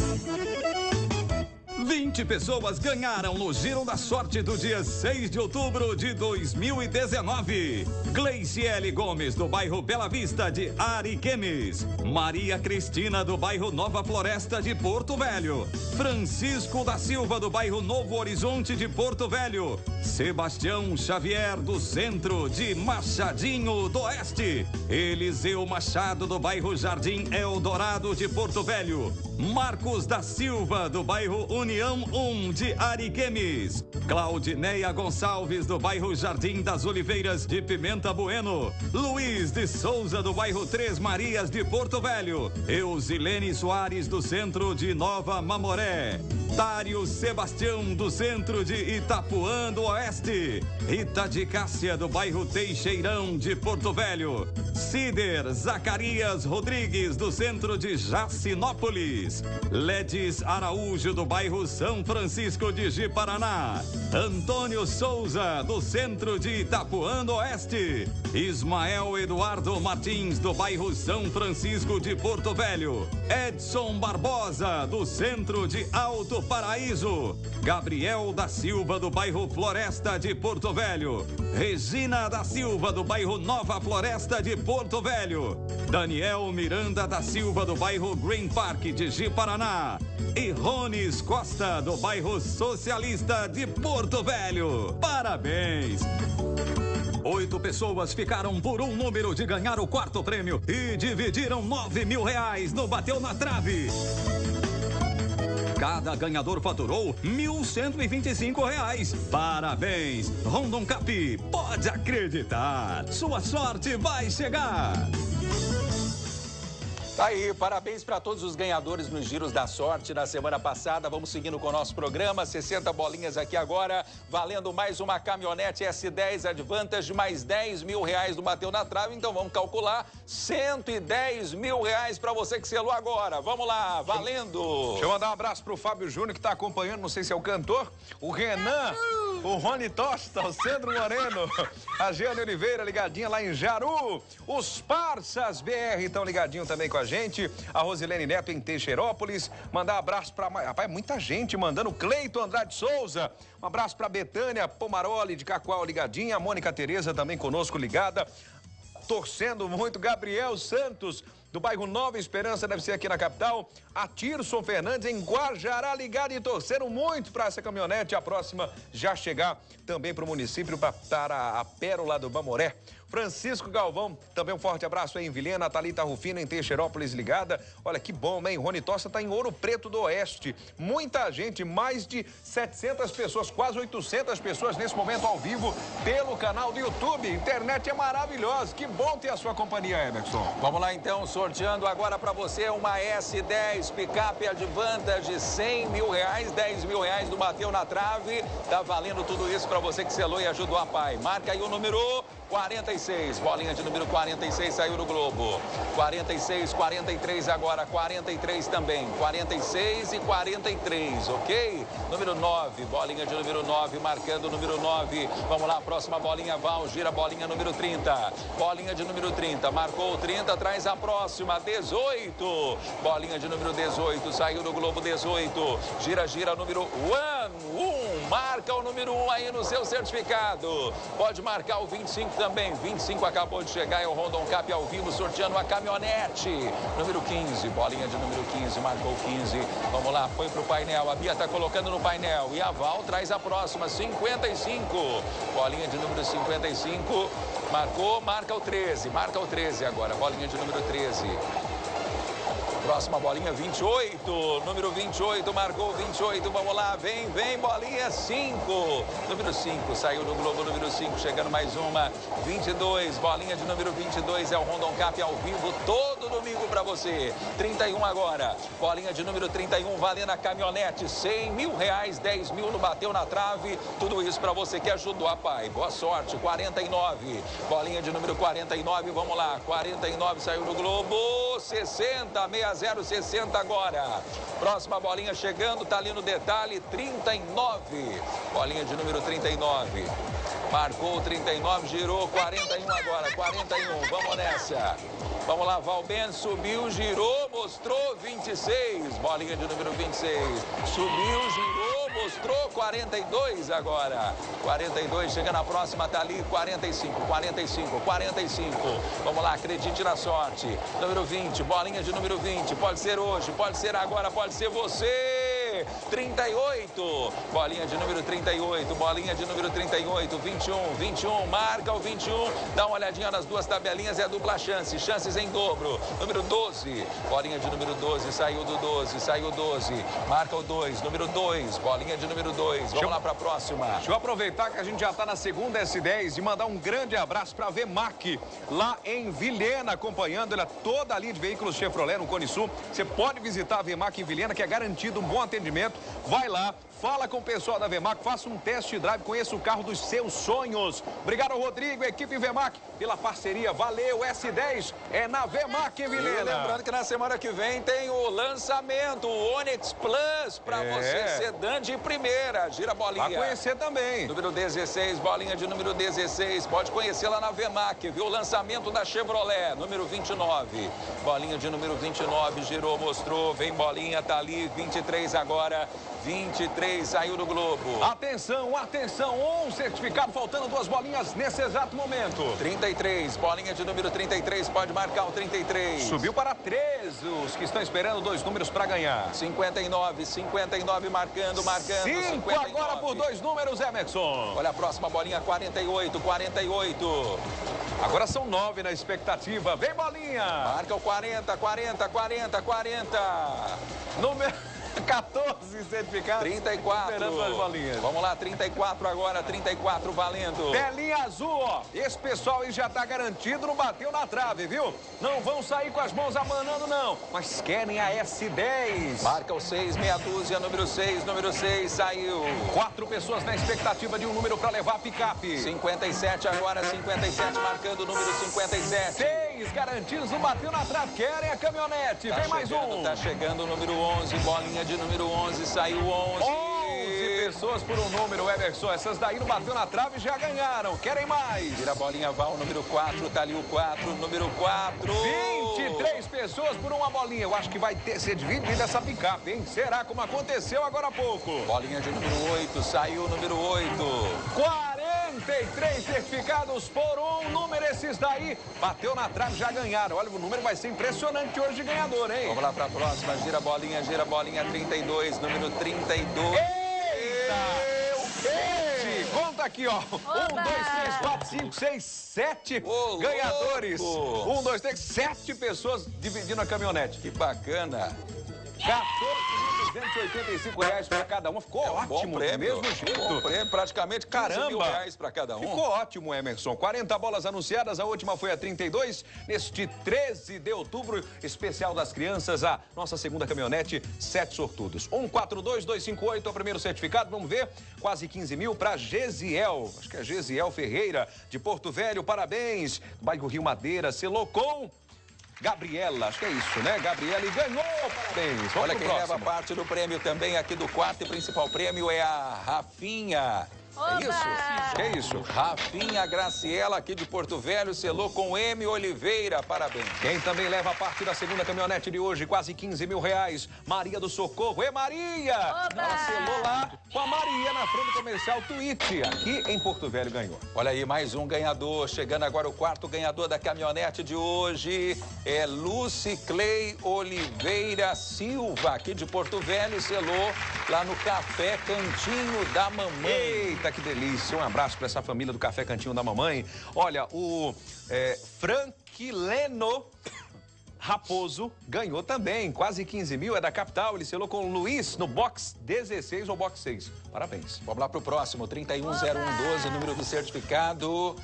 Speaker 12: 20 pessoas ganharam no Giro da Sorte do dia 6 de outubro de 2019. Gleiciele Gomes, do bairro Bela Vista de Ariquemes. Maria Cristina, do bairro Nova Floresta de Porto Velho. Francisco da Silva, do bairro Novo Horizonte de Porto Velho. Sebastião Xavier, do centro de Machadinho do Oeste. Eliseu Machado, do bairro Jardim Eldorado de Porto Velho. Marcos da Silva, do bairro União 1 de Ariquemes. Claudineia Gonçalves, do bairro Jardim das Oliveiras de Pimenta Bueno. Luiz de Souza, do bairro Três Marias de Porto Velho. Eusilene Soares, do centro de Nova Mamoré. Dário Sebastião, do centro de Itapuã do Oeste. Rita de Cássia, do bairro Teixeirão de Porto Velho. Cider Zacarias Rodrigues, do centro de Jacinópolis.
Speaker 13: LEDs. LEDs Araújo, do bairro São Francisco de Ji-Paraná. Antônio Souza, do centro de Itapuã do Oeste. Ismael Eduardo Martins, do bairro São Francisco de Porto Velho. Edson Barbosa, do centro de Alto Paraíso. Gabriel da Silva, do bairro Floresta de Porto Velho. Regina da Silva, do bairro Nova Floresta de Porto Velho. Daniel Miranda da Silva, do bairro Green Park de Ji-Paraná. E Rones Costa, do bairro Socialista de Porto Velho. Parabéns! 8 pessoas ficaram por um número de ganhar o quarto prêmio e dividiram R$9.000 no Bateu na Trave. Cada ganhador faturou R$1.125. Parabéns! Rondon Cap, pode acreditar, sua sorte vai chegar.
Speaker 3: Tá aí, parabéns para todos os ganhadores nos Giros da Sorte na semana passada. Vamos seguindo com o nosso programa, 60 bolinhas aqui agora, valendo mais uma caminhonete S10 Advantage, mais R$10.000 do Bateu na Trave. Então vamos calcular, R$110.000 para você que selou agora. Vamos lá, valendo!
Speaker 2: Deixa eu mandar um abraço pro Fábio Júnior, que tá acompanhando, não sei se é o cantor, o Renan, o Rony Tosta, o Sandro Moreno, a Jeane Oliveira ligadinha lá em Jaru, os Parças BR estão ligadinho também com a gente, a Rosilene Neto em Teixeirópolis, mandar um abraço pra... Rapaz, muita gente mandando, Cleiton Andrade Souza, um abraço pra Betânia Pomaroli de Cacoal ligadinha, a Mônica Tereza também conosco ligada, torcendo muito, Gabriel Santos, do bairro Nova Esperança, deve ser aqui na capital, a Tirson Fernandes em Guajará ligado e torcendo muito para essa caminhonete, a próxima já chegar também para o município, para a Pérola do Bamoré. Francisco Galvão, também um forte abraço aí em Vilhena, Thalita Rufina em Teixeirópolis ligada. Olha que bom, hein? Rony Tosta tá em Ouro Preto do Oeste. Muita gente, mais de 700 pessoas, quase 800 pessoas nesse momento ao vivo pelo canal do YouTube. Internet é maravilhosa. Que bom ter a sua companhia, Emerson.
Speaker 3: Vamos lá então, sorteando agora para você uma S10 picape Advantage, R$100.000, R$10.000 do Bateu na Trave. Tá valendo tudo isso para você que selou e ajudou a pai. Marca aí o número 46, bolinha de número 46 saiu no Globo. 46, 43 agora, 43 também. 46 e 43, ok? Número 9, bolinha de número 9, marcando o número 9. Vamos lá, próxima bolinha, Val, gira a bolinha número 30. Bolinha de número 30, marcou o 30, traz a próxima, 18. Bolinha de número 18, saiu no Globo 18. Gira, gira, número 1. Marca o número 1 aí no seu certificado. Pode marcar o 25 também, 25 acabou de chegar, é o Rondon Cap ao vivo, sorteando a caminhonete. Número 15, bolinha de número 15, marcou 15. Vamos lá, foi pro painel, a Bia tá colocando no painel. E a Val traz a próxima, 55. Bolinha de número 55, marcou, marca o 13. Marca o 13 agora, bolinha de número 13. Próxima bolinha, 28, número 28, marcou 28, vamos lá, vem, bolinha, 5, número 5, saiu do Globo, número 5, chegando mais uma, 22, bolinha de número 22, é o Rondon Cap ao vivo, todo domingo pra você, 31 agora, bolinha de número 31, valendo a caminhonete, R$100.000, R$10.000 no Bateu na Trave, tudo isso pra você que ajudou a pai, boa sorte, 49, bolinha de número 49, vamos lá, 49, saiu do Globo, 60, 60 agora. Próxima bolinha chegando, tá ali no detalhe, 39. Bolinha de número 39. Marcou 39, girou 41 agora, 41. Vamos nessa. Vamos lá, Valben subiu, girou, mostrou 26. Bolinha de número 26. Subiu, girou, mostrou 42 agora. 42, chega na próxima, tá ali 45, 45, 45. Vamos lá, acredite na sorte. Número 20, bolinha de número 20. Pode ser hoje, pode ser agora, pode ser você. 38, bolinha de número 38, bolinha de número 38, 21, marca o 21, dá uma olhadinha nas duas tabelinhas, é a dupla chance, chances em dobro, número 12, bolinha de número 12, saiu do 12, saiu 12, marca o 2, número 2, bolinha de número 2, vamos lá para a próxima.
Speaker 2: Deixa eu aproveitar que a gente já está na segunda S10 e mandar um grande abraço para a VMAC, lá em Vilhena, acompanhando ela toda a linha de veículos Chevrolet no Cone Sul. Você pode visitar a VMAC em Vilhena, que é garantido um bom atendimento atendimento. Vai lá, fala com o pessoal da Vemac, faça um test drive, conheça o carro dos seus sonhos. Obrigado ao Rodrigo, equipe Vemac, pela parceria. Valeu, S10 é na Vemac, hein, Vilena?
Speaker 3: E lembrando que na semana que vem tem o lançamento, o Onix Plus, para você, sedã de primeira. Gira a bolinha.
Speaker 2: Vai conhecer também.
Speaker 3: Número 16, bolinha de número 16. Pode conhecer lá na Vemac, viu? O lançamento da Chevrolet, número 29. Bolinha de número 29, girou, mostrou. Vem bolinha, tá ali. 23 agora. 23 saiu do Globo.
Speaker 2: Atenção, atenção. Um certificado, faltando 2 bolinhas nesse exato momento.
Speaker 3: 33, bolinha de número 33. Pode marcar o 33.
Speaker 2: Subiu para 3. Os que estão esperando 2 números para ganhar.
Speaker 3: 59, 59 marcando.
Speaker 2: 5
Speaker 3: 59.
Speaker 2: Agora por 2 números, Emerson.
Speaker 3: Olha a próxima bolinha, 48, 48.
Speaker 2: Agora são 9 na expectativa. Vem bolinha.
Speaker 3: Marca o 40, 40, 40, 40.
Speaker 2: Número 14 certificados.
Speaker 3: 34.
Speaker 2: Esperando as bolinhas.
Speaker 3: Vamos lá, 34 agora, 34 valendo.
Speaker 2: Telinha azul, ó. Esse pessoal aí já tá garantido, não bateu na trave, viu? Não vão sair com as mãos abanando, não. Mas querem a S10.
Speaker 3: Marca o 6, meia dúzia, número 6 saiu.
Speaker 2: 4 pessoas na expectativa de um número pra levar a picape.
Speaker 3: 57 agora, 57 marcando o número 57.
Speaker 2: 6 garantidos, não bateu na trave. Querem a caminhonete.
Speaker 3: Tá
Speaker 2: Vem mais
Speaker 3: chegando,
Speaker 2: um.
Speaker 3: Tá chegando o número 11, bolinha de número 11, saiu 11.
Speaker 2: 11 pessoas por um número, Emerson. Essas daí não bateu na trave e já ganharam. Querem mais?
Speaker 3: Vira a bolinha, Val, número 4, tá ali o 4, número 4.
Speaker 2: 23 pessoas por uma bolinha. Eu acho que vai ser dividida essa picape, hein? Será como aconteceu agora há pouco?
Speaker 3: Bolinha de número 8, saiu o número 8.
Speaker 2: 43 certificados por um número. Esses daí bateu na trave, já ganharam. Olha, o número vai ser impressionante hoje de ganhador, hein?
Speaker 3: Vamos lá pra próxima, gira a bolinha, 32, número 32.
Speaker 2: Conta aqui, ó. 1, 2, 3, 4, 5, 6, 7 ganhadores. 1, 2, 3, 7 pessoas dividindo a caminhonete.
Speaker 3: Que bacana.
Speaker 2: R$14.285 para cada um. Ficou ótimo,
Speaker 3: prêmio,
Speaker 2: do mesmo jeito.
Speaker 3: Bom prêmio, praticamente 15 mil reais para cada um.
Speaker 2: Ficou ótimo, Emerson. 40 bolas anunciadas, a última foi a 32. Neste 13 de outubro, especial das crianças, a nossa segunda caminhonete, 7 sortudos. 142258 é o primeiro certificado, vamos ver. Quase 15 mil para Gesiel. Acho que é Gesiel Ferreira, de Porto Velho. Parabéns. Bairro Rio Madeira, selou com Gabriela, acho que é isso, né? Gabriela, e ganhou, parabéns.
Speaker 3: Olha quem leva parte do prêmio também aqui do quarto e principal prêmio é a Rafinha.
Speaker 14: Oba!
Speaker 3: É isso?
Speaker 2: Que é isso?
Speaker 3: Rafinha Graciela, aqui de Porto Velho, selou com M. Oliveira. Parabéns.
Speaker 2: Quem também leva a parte da segunda caminhonete de hoje, quase 15 mil reais, Maria do Socorro. Maria!
Speaker 14: Oba!
Speaker 2: Ela selou lá com a Maria na frente do comercial Twitch, aqui em Porto Velho, ganhou.
Speaker 3: Olha aí, mais um ganhador. Chegando agora o quarto ganhador da caminhonete de hoje. É Lucy Clay Oliveira Silva, aqui de Porto Velho, selou lá no Café Cantinho da Mamãe.
Speaker 2: Eita, que delícia. Um abraço para essa família do Café Cantinho da Mamãe. Olha, o Franquileno Raposo ganhou também. Quase 15 mil, é da capital. Ele selou com o Luiz no box 16 ou box 6. Parabéns.
Speaker 3: Vamos lá para o próximo. 310112, número do certificado.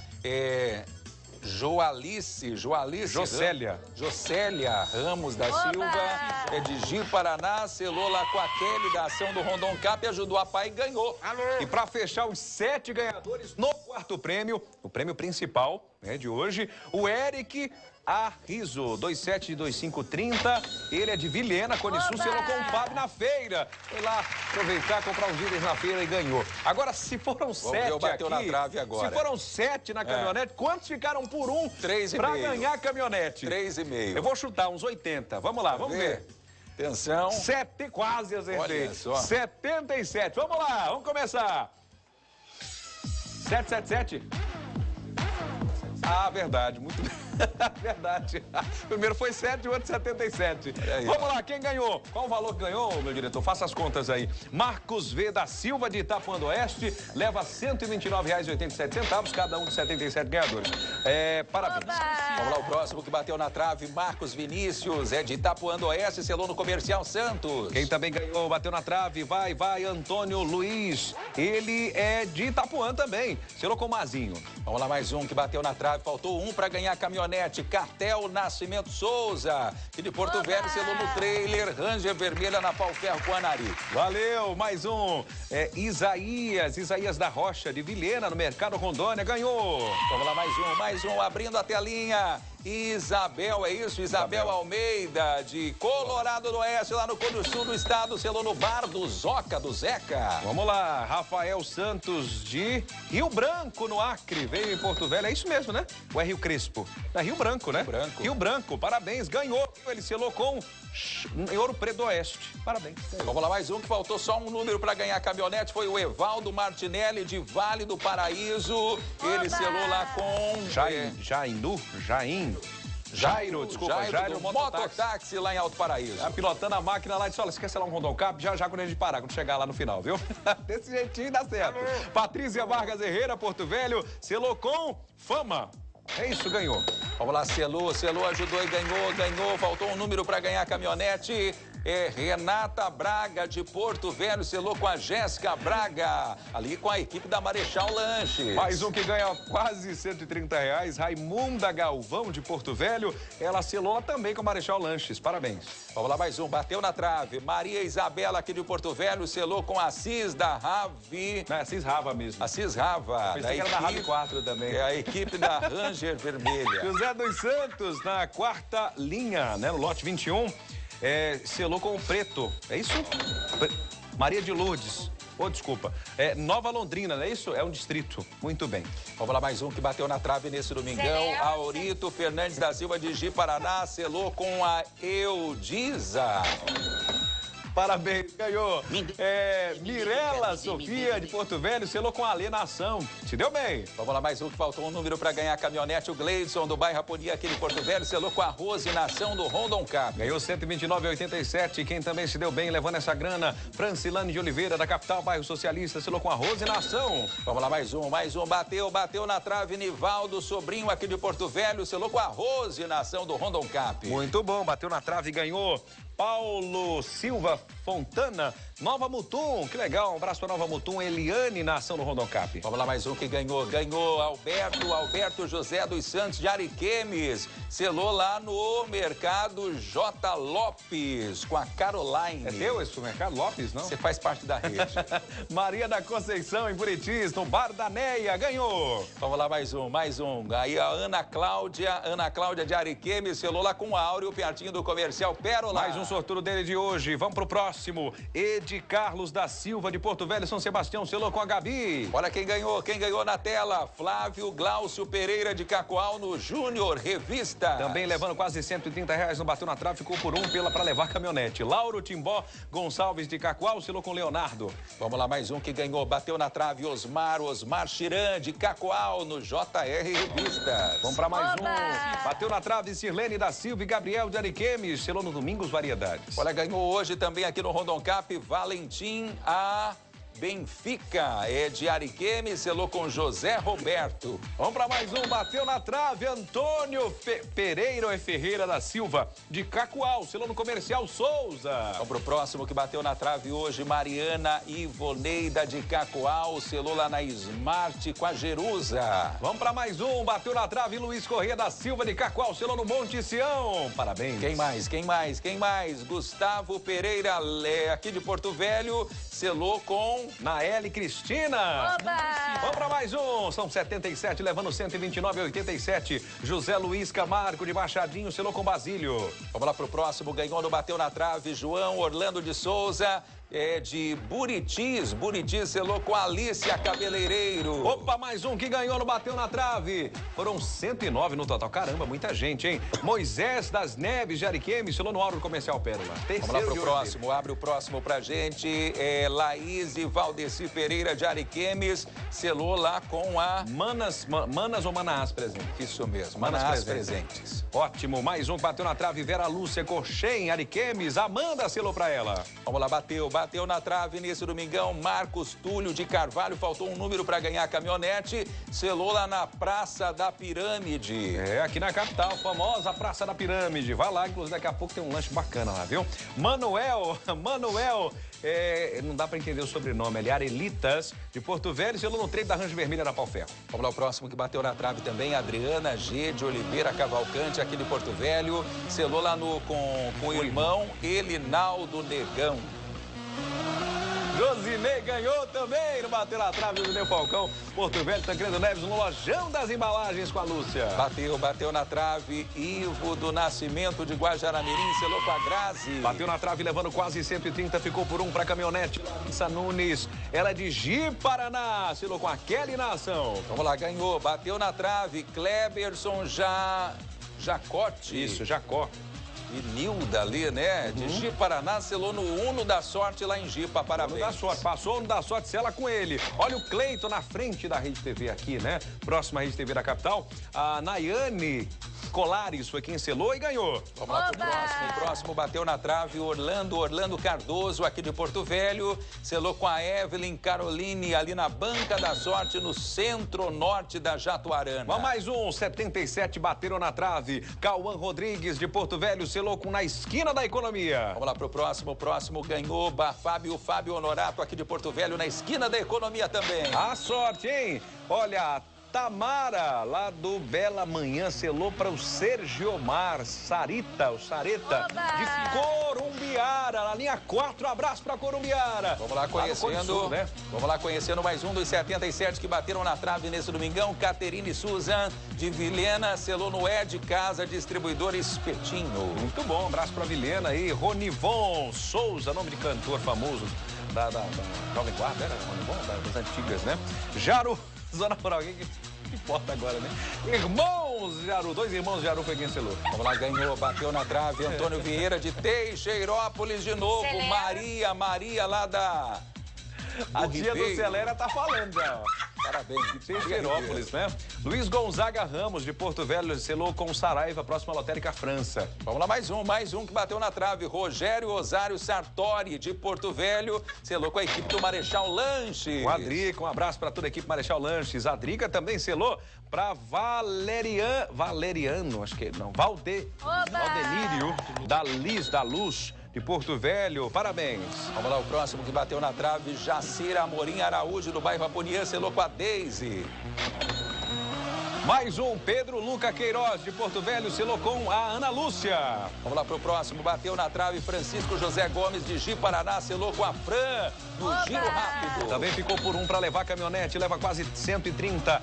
Speaker 3: Jocélia Ramos da Silva, é de Ji Paraná, selou lá com a Kelly da ação do Rondon Cap, ajudou a pai e ganhou.
Speaker 2: Alô. E para fechar os 7 ganhadores no quarto prêmio, o prêmio principal, né, de hoje, o Eric Arriso, 272530, ele é de Vilhena, Coniçu, selou com o Fábio na feira. Foi lá aproveitar, comprar uns itens na feira e ganhou. Agora, se foram 7
Speaker 3: bateu
Speaker 2: aqui,
Speaker 3: na trave agora.
Speaker 2: Se foram 7 na caminhonete, quantos ficaram por um?
Speaker 3: 3,5.
Speaker 2: Para ganhar a caminhonete?
Speaker 3: 3,5.
Speaker 2: Eu vou chutar uns 80. Vamos lá, vamos ver.
Speaker 3: Atenção.
Speaker 2: Quase acertei.
Speaker 3: Olha só.
Speaker 2: 77. Vamos lá, vamos começar. 777. Ah, verdade, muito bem. Verdade. Primeiro foi 7 e o outro 77. Vamos lá, quem ganhou? Qual o valor que ganhou, meu diretor? Faça as contas aí. Marcos V. da Silva, de Itapuã do Oeste, leva R$ 129,87, cada um de 77 ganhadores. Parabéns.
Speaker 14: Oba!
Speaker 3: Vamos lá, o próximo que bateu na trave, Marcos Vinícius, é de Itapuã do Oeste, selou no Comercial Santos.
Speaker 2: Quem também ganhou, bateu na trave, vai, Antônio Luiz. Ele é de Itapuã também, selou com o Mazinho.
Speaker 3: Vamos lá, mais um que bateu na trave, faltou um para ganhar a caminhonete. caminhonete Cartel Nascimento Souza, que de Porto Velho selou no trailer Ranger vermelha na Pau Ferro com Anari.
Speaker 2: Valeu, mais um. Isaías da Rocha, de Vilhena, no Mercado Rondônia, ganhou.
Speaker 3: Vamos lá, mais um, abrindo a telinha. Isabel, é isso? Isabel Almeida, de Colorado do Oeste, lá no Cone Sul do estado, selou no bar do Zoca, do Zeca.
Speaker 2: Vamos lá, Rafael Santos, de Rio Branco, no Acre, veio em Porto Velho, é isso mesmo, né? Ou é Rio Crespo? É Rio Branco, né? Rio Branco, parabéns, ganhou. Ele selou com em Ouro Preto do Oeste, parabéns.
Speaker 3: Vamos lá, mais um, que faltou só um número para ganhar a caminhonete, foi o Evaldo Martinelli, de Vale do Paraíso. Ele selou lá com... Jairo, do mototáxi lá em Alto Paraíso.
Speaker 2: Tá pilotando a máquina lá e disse, olha, você quer selar um Rondon Cap? Já quando a gente parar, quando chegar lá no final, viu? Desse jeitinho dá certo. Patrícia Vargas Herrera, Porto Velho, selou com Fama. É isso, ganhou.
Speaker 3: Vamos lá, selou, ajudou e ganhou. Faltou um número para ganhar a caminhonete. Renata Braga, de Porto Velho, selou com a Jéssica Braga, ali com a equipe da Marechal Lanches.
Speaker 2: Mais um que ganha quase R$130, Raimunda Galvão, de Porto Velho, ela selou também com a Marechal Lanches, parabéns.
Speaker 3: Vamos lá, mais um, bateu na trave. Maria Isabela, aqui de Porto Velho, selou com a Assis da Ravi.
Speaker 2: Não, é Assis Rava mesmo.
Speaker 3: Assis Rava.
Speaker 2: Pensei que era da Ravi 4 também.
Speaker 3: É a equipe da Ranger Vermelha.
Speaker 2: José dos Santos, na quarta linha, né, no lote 21. Selou com o preto, é isso? Maria de Lourdes, desculpa, Nova Londrina, não é isso? É um distrito, muito bem.
Speaker 3: Vamos lá, mais um que bateu na trave nesse domingão. Aurito Fernandes da Silva, de Ji-Paraná, selou com a Eudisa.
Speaker 2: Parabéns, ganhou. Mirela Sofia, de Porto Velho, selou com a Alienação. Te deu bem.
Speaker 3: Vamos lá, mais um que faltou um número para ganhar a caminhonete. O Gleidson, do bairro Aponia, aqui de Porto Velho, selou com a Rose Nação do Rondon Cap.
Speaker 2: Ganhou R$129,87. Quem também se deu bem levando essa grana, Francilane de Oliveira, da capital, bairro Socialista, selou com a Rose Nação.
Speaker 3: Vamos lá, mais um. Bateu na trave. Nivaldo, sobrinho aqui de Porto Velho, selou com a Rose Nação do Rondon Cap.
Speaker 2: Muito bom, bateu na trave e ganhou. Paulo Silva Fontana, Nova Mutum, que legal, um abraço para Nova Mutum, Eliane, na ação do Rondon Cap.
Speaker 3: Vamos lá, mais um que ganhou Alberto José dos Santos, de Ariquemes, selou lá no Mercado J. Lopes, com a Caroline.
Speaker 2: É teu esse Mercado Lopes, não?
Speaker 3: Você faz parte da rede.
Speaker 2: Maria da Conceição, em Buritis, no Bar da Neia, ganhou.
Speaker 3: Vamos lá, mais um. Aí a Ana Cláudia de Ariquemes, selou lá com o Áureo, pertinho do comercial Pérola.
Speaker 2: Mais um sortudo dele de hoje. Vamos pro próximo. Edi Carlos da Silva, de Porto Velho, São Sebastião, selou com a Gabi.
Speaker 3: Olha quem ganhou na tela. Flávio Glaucio Pereira, de Cacoal, no Júnior Revista.
Speaker 2: Também levando quase R$130, não bateu na trave, ficou por para levar caminhonete. Lauro Timbó Gonçalves, de Cacoal, selou com Leonardo.
Speaker 3: Vamos lá, mais um que ganhou, bateu na trave. Osmar Chiran, de Cacoal, no JR Revista.
Speaker 2: Vamos para mais um. Bateu na trave, Sirlene da Silva e Gabriel de Ariquemes, selou no Domingos Variedades.
Speaker 3: Olha, ganhou hoje também aqui no Rondon Cap, Valentim A. Benfica, de Ariquemes, selou com José Roberto.
Speaker 2: Vamos para mais um, bateu na trave, Antônio Pereira Ferreira da Silva, de Cacoal, selou no comercial Souza.
Speaker 3: Vamos pro próximo que bateu na trave hoje, Mariana Ivoneida, de Cacoal, selou lá na Smart com a Jerusa.
Speaker 2: Vamos para mais um, bateu na trave, Luiz Corrêa da Silva, de Cacoal, selou no Monte Sião. Parabéns.
Speaker 3: Quem mais? Gustavo Pereira, aqui de Porto Velho, selou com
Speaker 2: Naeli Cristina.
Speaker 8: Oba!
Speaker 2: Vamos para mais um. São 77, levando 129,87. José Luiz Camargo, de Machadinho, selou com Basílio.
Speaker 3: Vamos lá pro próximo. Ganhou no bateu na trave. João Orlando de Souza, de Buritis. Buritis selou com Alicia Cabeleireiro.
Speaker 2: Opa, mais um que ganhou no bateu na trave. Foram 109 no total. Caramba, muita gente, hein? Moisés das Neves, de Ariquemes, selou no Áureo Comercial Pérola.
Speaker 3: Vamos lá pro próximo. Abre o próximo pra gente. Laís e Valdeci Pereira, de Ariquemes, selou lá com a
Speaker 2: Manas ou Manás Presentes?
Speaker 3: Isso mesmo, Manás Presentes.
Speaker 2: Ótimo, mais um que bateu na trave. Vera Lúcia Corchen, Ariquemes, Amanda selou pra ela.
Speaker 3: Vamos lá, bateu bateu na trave nesse domingão. Marcos Túlio de Carvalho, faltou um número para ganhar a caminhonete, selou lá na Praça da Pirâmide.
Speaker 2: É, aqui na capital, famosa Praça da Pirâmide. Vai lá, inclusive daqui a pouco tem um lanche bacana lá, viu? Manuel, não dá para entender o sobrenome, ele é Arelitas, de Porto Velho, selou no treino da Range Vermelha da Pau-Ferro.
Speaker 3: Vamos lá, o próximo que bateu na trave também, Adriana G. de Oliveira Cavalcante, aqui de Porto Velho, selou lá com o irmão Elinaldo Negão.
Speaker 2: Josinei ganhou também, não bateu na trave, Josinei Falcão. Porto Velho, Tancredo Neves, no Lojão das Embalagens com a Lúcia.
Speaker 3: Bateu na trave, Ivo do Nascimento de Guajaramirim, selou com a Grazi.
Speaker 2: Bateu na trave, levando quase 130, ficou por 1 para a caminhonete. Larissa Nunes, ela é de Ji-Paraná, selou com a Kelly na ação.
Speaker 3: Vamos lá, ganhou, bateu na trave, Kleberson Jacote.
Speaker 2: Isso, Jacó.
Speaker 3: E Nilda ali, né? De Ji-Paraná, selou no Uno da Sorte lá em Jipa. Parabéns.
Speaker 2: Uno da Sorte, passou o Uno da Sorte, sela com ele. Olha o Cleiton na frente da Rede TV aqui, né? Próxima Rede TV da capital. A Nayane Colares foi quem selou e ganhou.
Speaker 3: Vamos lá pro próximo. O próximo bateu na trave, Orlando Cardoso, aqui de Porto Velho. Selou com a Evelyn Caroline, ali na Banca da Sorte, no centro-norte da Jatuarana.
Speaker 2: Vamos mais um, 77 bateram na trave. Cauã Rodrigues, de Porto Velho, selou com Na Esquina da Economia.
Speaker 3: Vamos lá pro próximo. O próximo ganhou Fábio Honorato, aqui de Porto Velho, na Esquina da Economia também.
Speaker 2: A sorte, hein? Olha, Tamara, lá do Bela Manhã, selou para o Sergiomar Sarita, de Corumbiara, na linha 4, abraço para Corumbiara.
Speaker 3: Vamos lá conhecendo, né? Vamos lá conhecendo mais um dos 77 que bateram na trave nesse domingão. Caterine Susan, de Vilhena, selou no Ed Casa, distribuidor Espetinho.
Speaker 2: Muito bom, abraço para Vilhena aí. Ronivon Souza, nome de cantor famoso da Jovem Guarda, era Ronivon, das antigas, né? Jaru, Zona Rural, que importa agora, né? Irmãos Jaru, 2 irmãos Jaru foi quem selou.
Speaker 3: Vamos lá, ganhou, bateu na trave, Antônio Vieira de Teixeirópolis de novo. Maria lá da...
Speaker 2: A tia do Celera tá falando já, ó.
Speaker 3: Parabéns.
Speaker 2: De Teixeirópolis, né? Luiz Gonzaga Ramos, de Porto Velho, selou com Saraiva, próxima lotérica França.
Speaker 3: Vamos lá, mais um que bateu na trave. Rogério Osário Sartori, de Porto Velho, selou com a equipe do Marechal Lanches.
Speaker 2: O Adrica, um abraço para toda a equipe Marechal Lanches. A Drica também selou para Valeriano, acho que não, Valdenírio, da Luz, de Porto Velho, parabéns.
Speaker 3: Vamos lá, o próximo que bateu na trave, Jacira Amorim Araújo, do bairro Aponian, selou com a Deise.
Speaker 2: Mais um, Pedro Luca Queiroz, de Porto Velho, selou com a Ana Lúcia.
Speaker 3: Vamos lá pro próximo, bateu na trave, Francisco José Gomes, de Ji-Paraná, selou com a Fran, do Giro Rápido.
Speaker 2: Também ficou por 1 para levar a caminhonete, leva quase 130.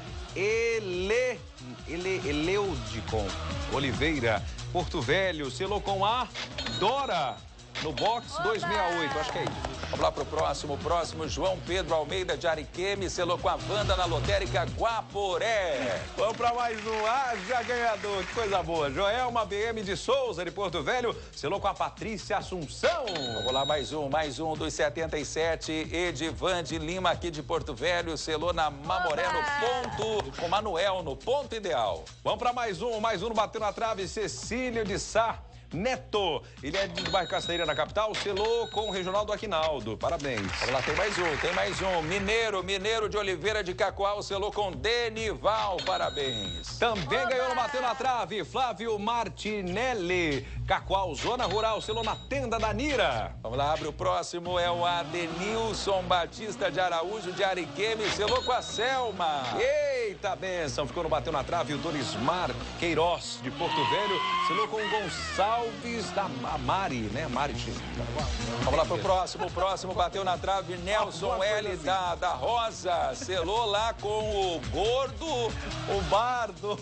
Speaker 2: Eleudicon Oliveira, Porto Velho, selou com a Dora, no box 268, acho que é isso.
Speaker 3: Vamos lá pro próximo, João Pedro Almeida de Ariquemes, selou com a Wanda na lotérica Guaporé.
Speaker 2: Vamos para mais um, haja ganhador, que coisa boa. Joelma BM de Souza, de Porto Velho, selou com a Patrícia Assunção.
Speaker 3: Vamos lá, mais um dos 77, Edivan de Lima, aqui de Porto Velho, selou na Mamoré, no ponto, com Manuel, no ponto ideal.
Speaker 2: Vamos para mais um no bateu na trave, Cecílio de Sá Neto, ele é do bairro Castanheira, na capital, selou com o Regional do Aquinaldo. Parabéns.
Speaker 3: Vamos lá, tem mais um. Mineiro de Oliveira de Cacoal, selou com Denival. Parabéns.
Speaker 2: Também ganhou no bateu na trave, Flávio Martinelli, Cacoal, Zona Rural, selou na tenda da Nira.
Speaker 3: Vamos lá, abre o próximo, é o Adenilson Batista de Araújo de Ariquemes, selou com a Selma.
Speaker 2: Eita benção, ficou no bateu na trave, o Dorismar Queiroz, de Porto Velho, selou com o Gonçalves da Mari, né?
Speaker 3: Vamos lá pro próximo. O próximo bateu na trave, Nelson L. da Rosa. Selou lá com o Gordo,
Speaker 2: o Bardo.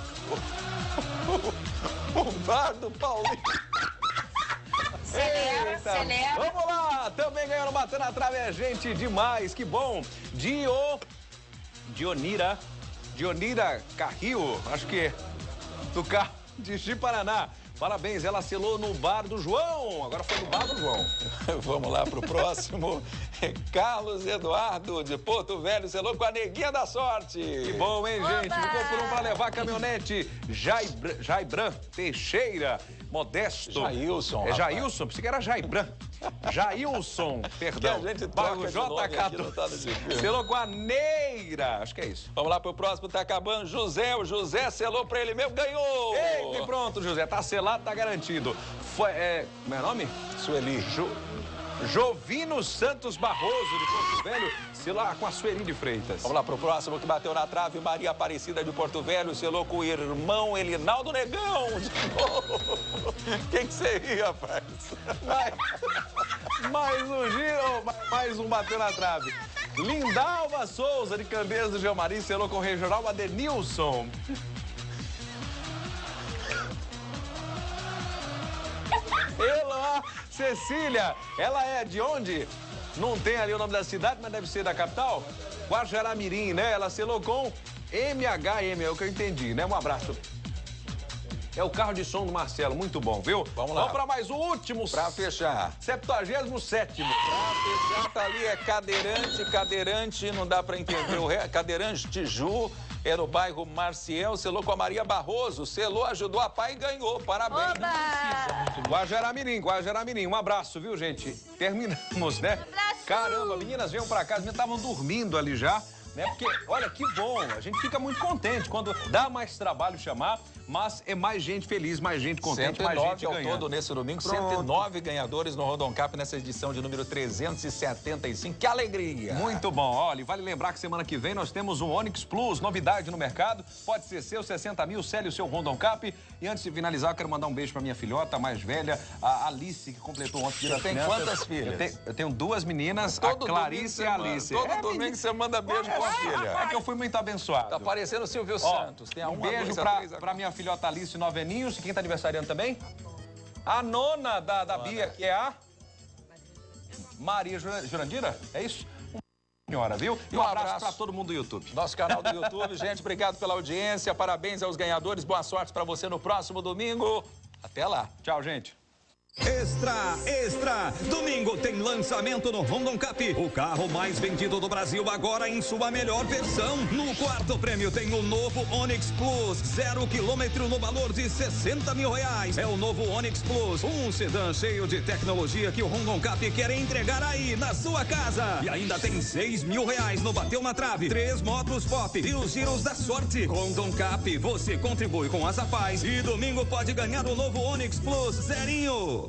Speaker 3: O Bardo Paulinho.
Speaker 2: Celebra. Vamos lá, também ganhando batendo na trave, é gente demais, que bom. Dionira Carril, acho que é do carro de Ji-Paraná. Parabéns, ela selou no bar do João. Agora foi no bar do João.
Speaker 3: Vamos lá pro próximo. Carlos Eduardo, de Porto Velho, selou com a Neguinha da Sorte.
Speaker 2: Que bom, hein, gente? Ficou por 1 para levar a caminhonete. Jaibran Teixeira, Modesto.
Speaker 3: Jailson.
Speaker 2: É Jailson, pensei que era Jaibran. Jailson, perdão.
Speaker 3: Que a gente
Speaker 2: Bairro
Speaker 3: troca de nome aqui, não tá no
Speaker 2: JK2.
Speaker 3: gibi.
Speaker 2: Selou com a Neira. Acho que é isso.
Speaker 3: Vamos lá pro próximo, tá acabando. José, o José selou pra ele mesmo, ganhou!
Speaker 2: Eita, e pronto, José. Tá selado, tá garantido. Foi, como é o nome?
Speaker 3: Sueli.
Speaker 2: Jovino Santos Barroso, de Porto Velho, selou com a Sueli de Freitas.
Speaker 3: Vamos lá pro próximo, que bateu na trave, Maria Aparecida de Porto Velho, selou com o irmão Elinaldo Negão. Quem que seria, rapaz?
Speaker 2: Mais um giro, mais um bateu na trave. Lindalva Souza, de Candeias do Geomari, selou com o regional Adenilson. Ela, Cecília, ela é de onde? Não tem ali o nome da cidade, mas deve ser da capital? Guajará-Mirim, né? Ela selou com MHM, é o que eu entendi, né? Um abraço. É o carro de som do Marcelo, muito bom, viu?
Speaker 3: Vamos lá.
Speaker 2: Vamos para mais o último.
Speaker 3: Pra fechar.
Speaker 2: 77º.
Speaker 3: Pra fechar, tá ali, é cadeirante, não dá pra entender o resto. Cadeirante Tiju, é no bairro Marciel, selou com a Maria Barroso, selou, ajudou a pai e ganhou. Parabéns.
Speaker 2: Guajará-Mirim, um abraço, viu, gente? Terminamos, né? Caramba, meninas, venham pra cá, as meninas estavam dormindo ali já, né? Porque, olha, que bom, a gente fica muito contente quando dá mais trabalho chamar, mas é mais gente feliz, mais gente contente, mais gente
Speaker 3: ao
Speaker 2: ganhando.
Speaker 3: todo nesse domingo,
Speaker 2: Pronto.
Speaker 3: 109 ganhadores no Rondon Cup nessa edição de número 375. Que alegria!
Speaker 2: Muito bom. Olha, e vale lembrar que semana que vem nós temos um Onix Plus, novidade no mercado. Pode ser seu, 60 mil, cele o seu Rondon Cup. E antes de finalizar, eu quero mandar um beijo pra minha filhota, a mais velha, a Alice, que completou ontem.
Speaker 3: Você tem quantas filhas?
Speaker 2: Eu tenho duas meninas,
Speaker 3: todo
Speaker 2: a Clarice e a Alice.
Speaker 3: Todo domingo você manda beijo pra filha.
Speaker 2: É que eu fui muito abençoado.
Speaker 3: Tá parecendo o Silvio Santos. Tem
Speaker 2: um beijo pra minha filhota Alice, 9 aninhos. E quem tá aniversariando também? A nona da Bia, que é a Maria Jurandira, é isso? Senhora, viu? E um abraço pra todo mundo do YouTube.
Speaker 3: Nosso canal do YouTube, gente, obrigado pela audiência, parabéns aos ganhadores, boa sorte pra você no próximo domingo. Até lá.
Speaker 2: Tchau, gente.
Speaker 13: Extra! Domingo tem lançamento no Rondon Cup. O carro mais vendido do Brasil agora em sua melhor versão. No quarto prêmio tem o novo Onix Plus. 0 km no valor de 60 mil reais. É o novo Onix Plus. Um sedã cheio de tecnologia que o Rondon Cup quer entregar aí na sua casa. E ainda tem 6 mil reais no bateu na trave. 3 motos pop e os giros da sorte. Rondon Cup, você contribui com as Apaz. E domingo pode ganhar o novo Onix Plus zerinho.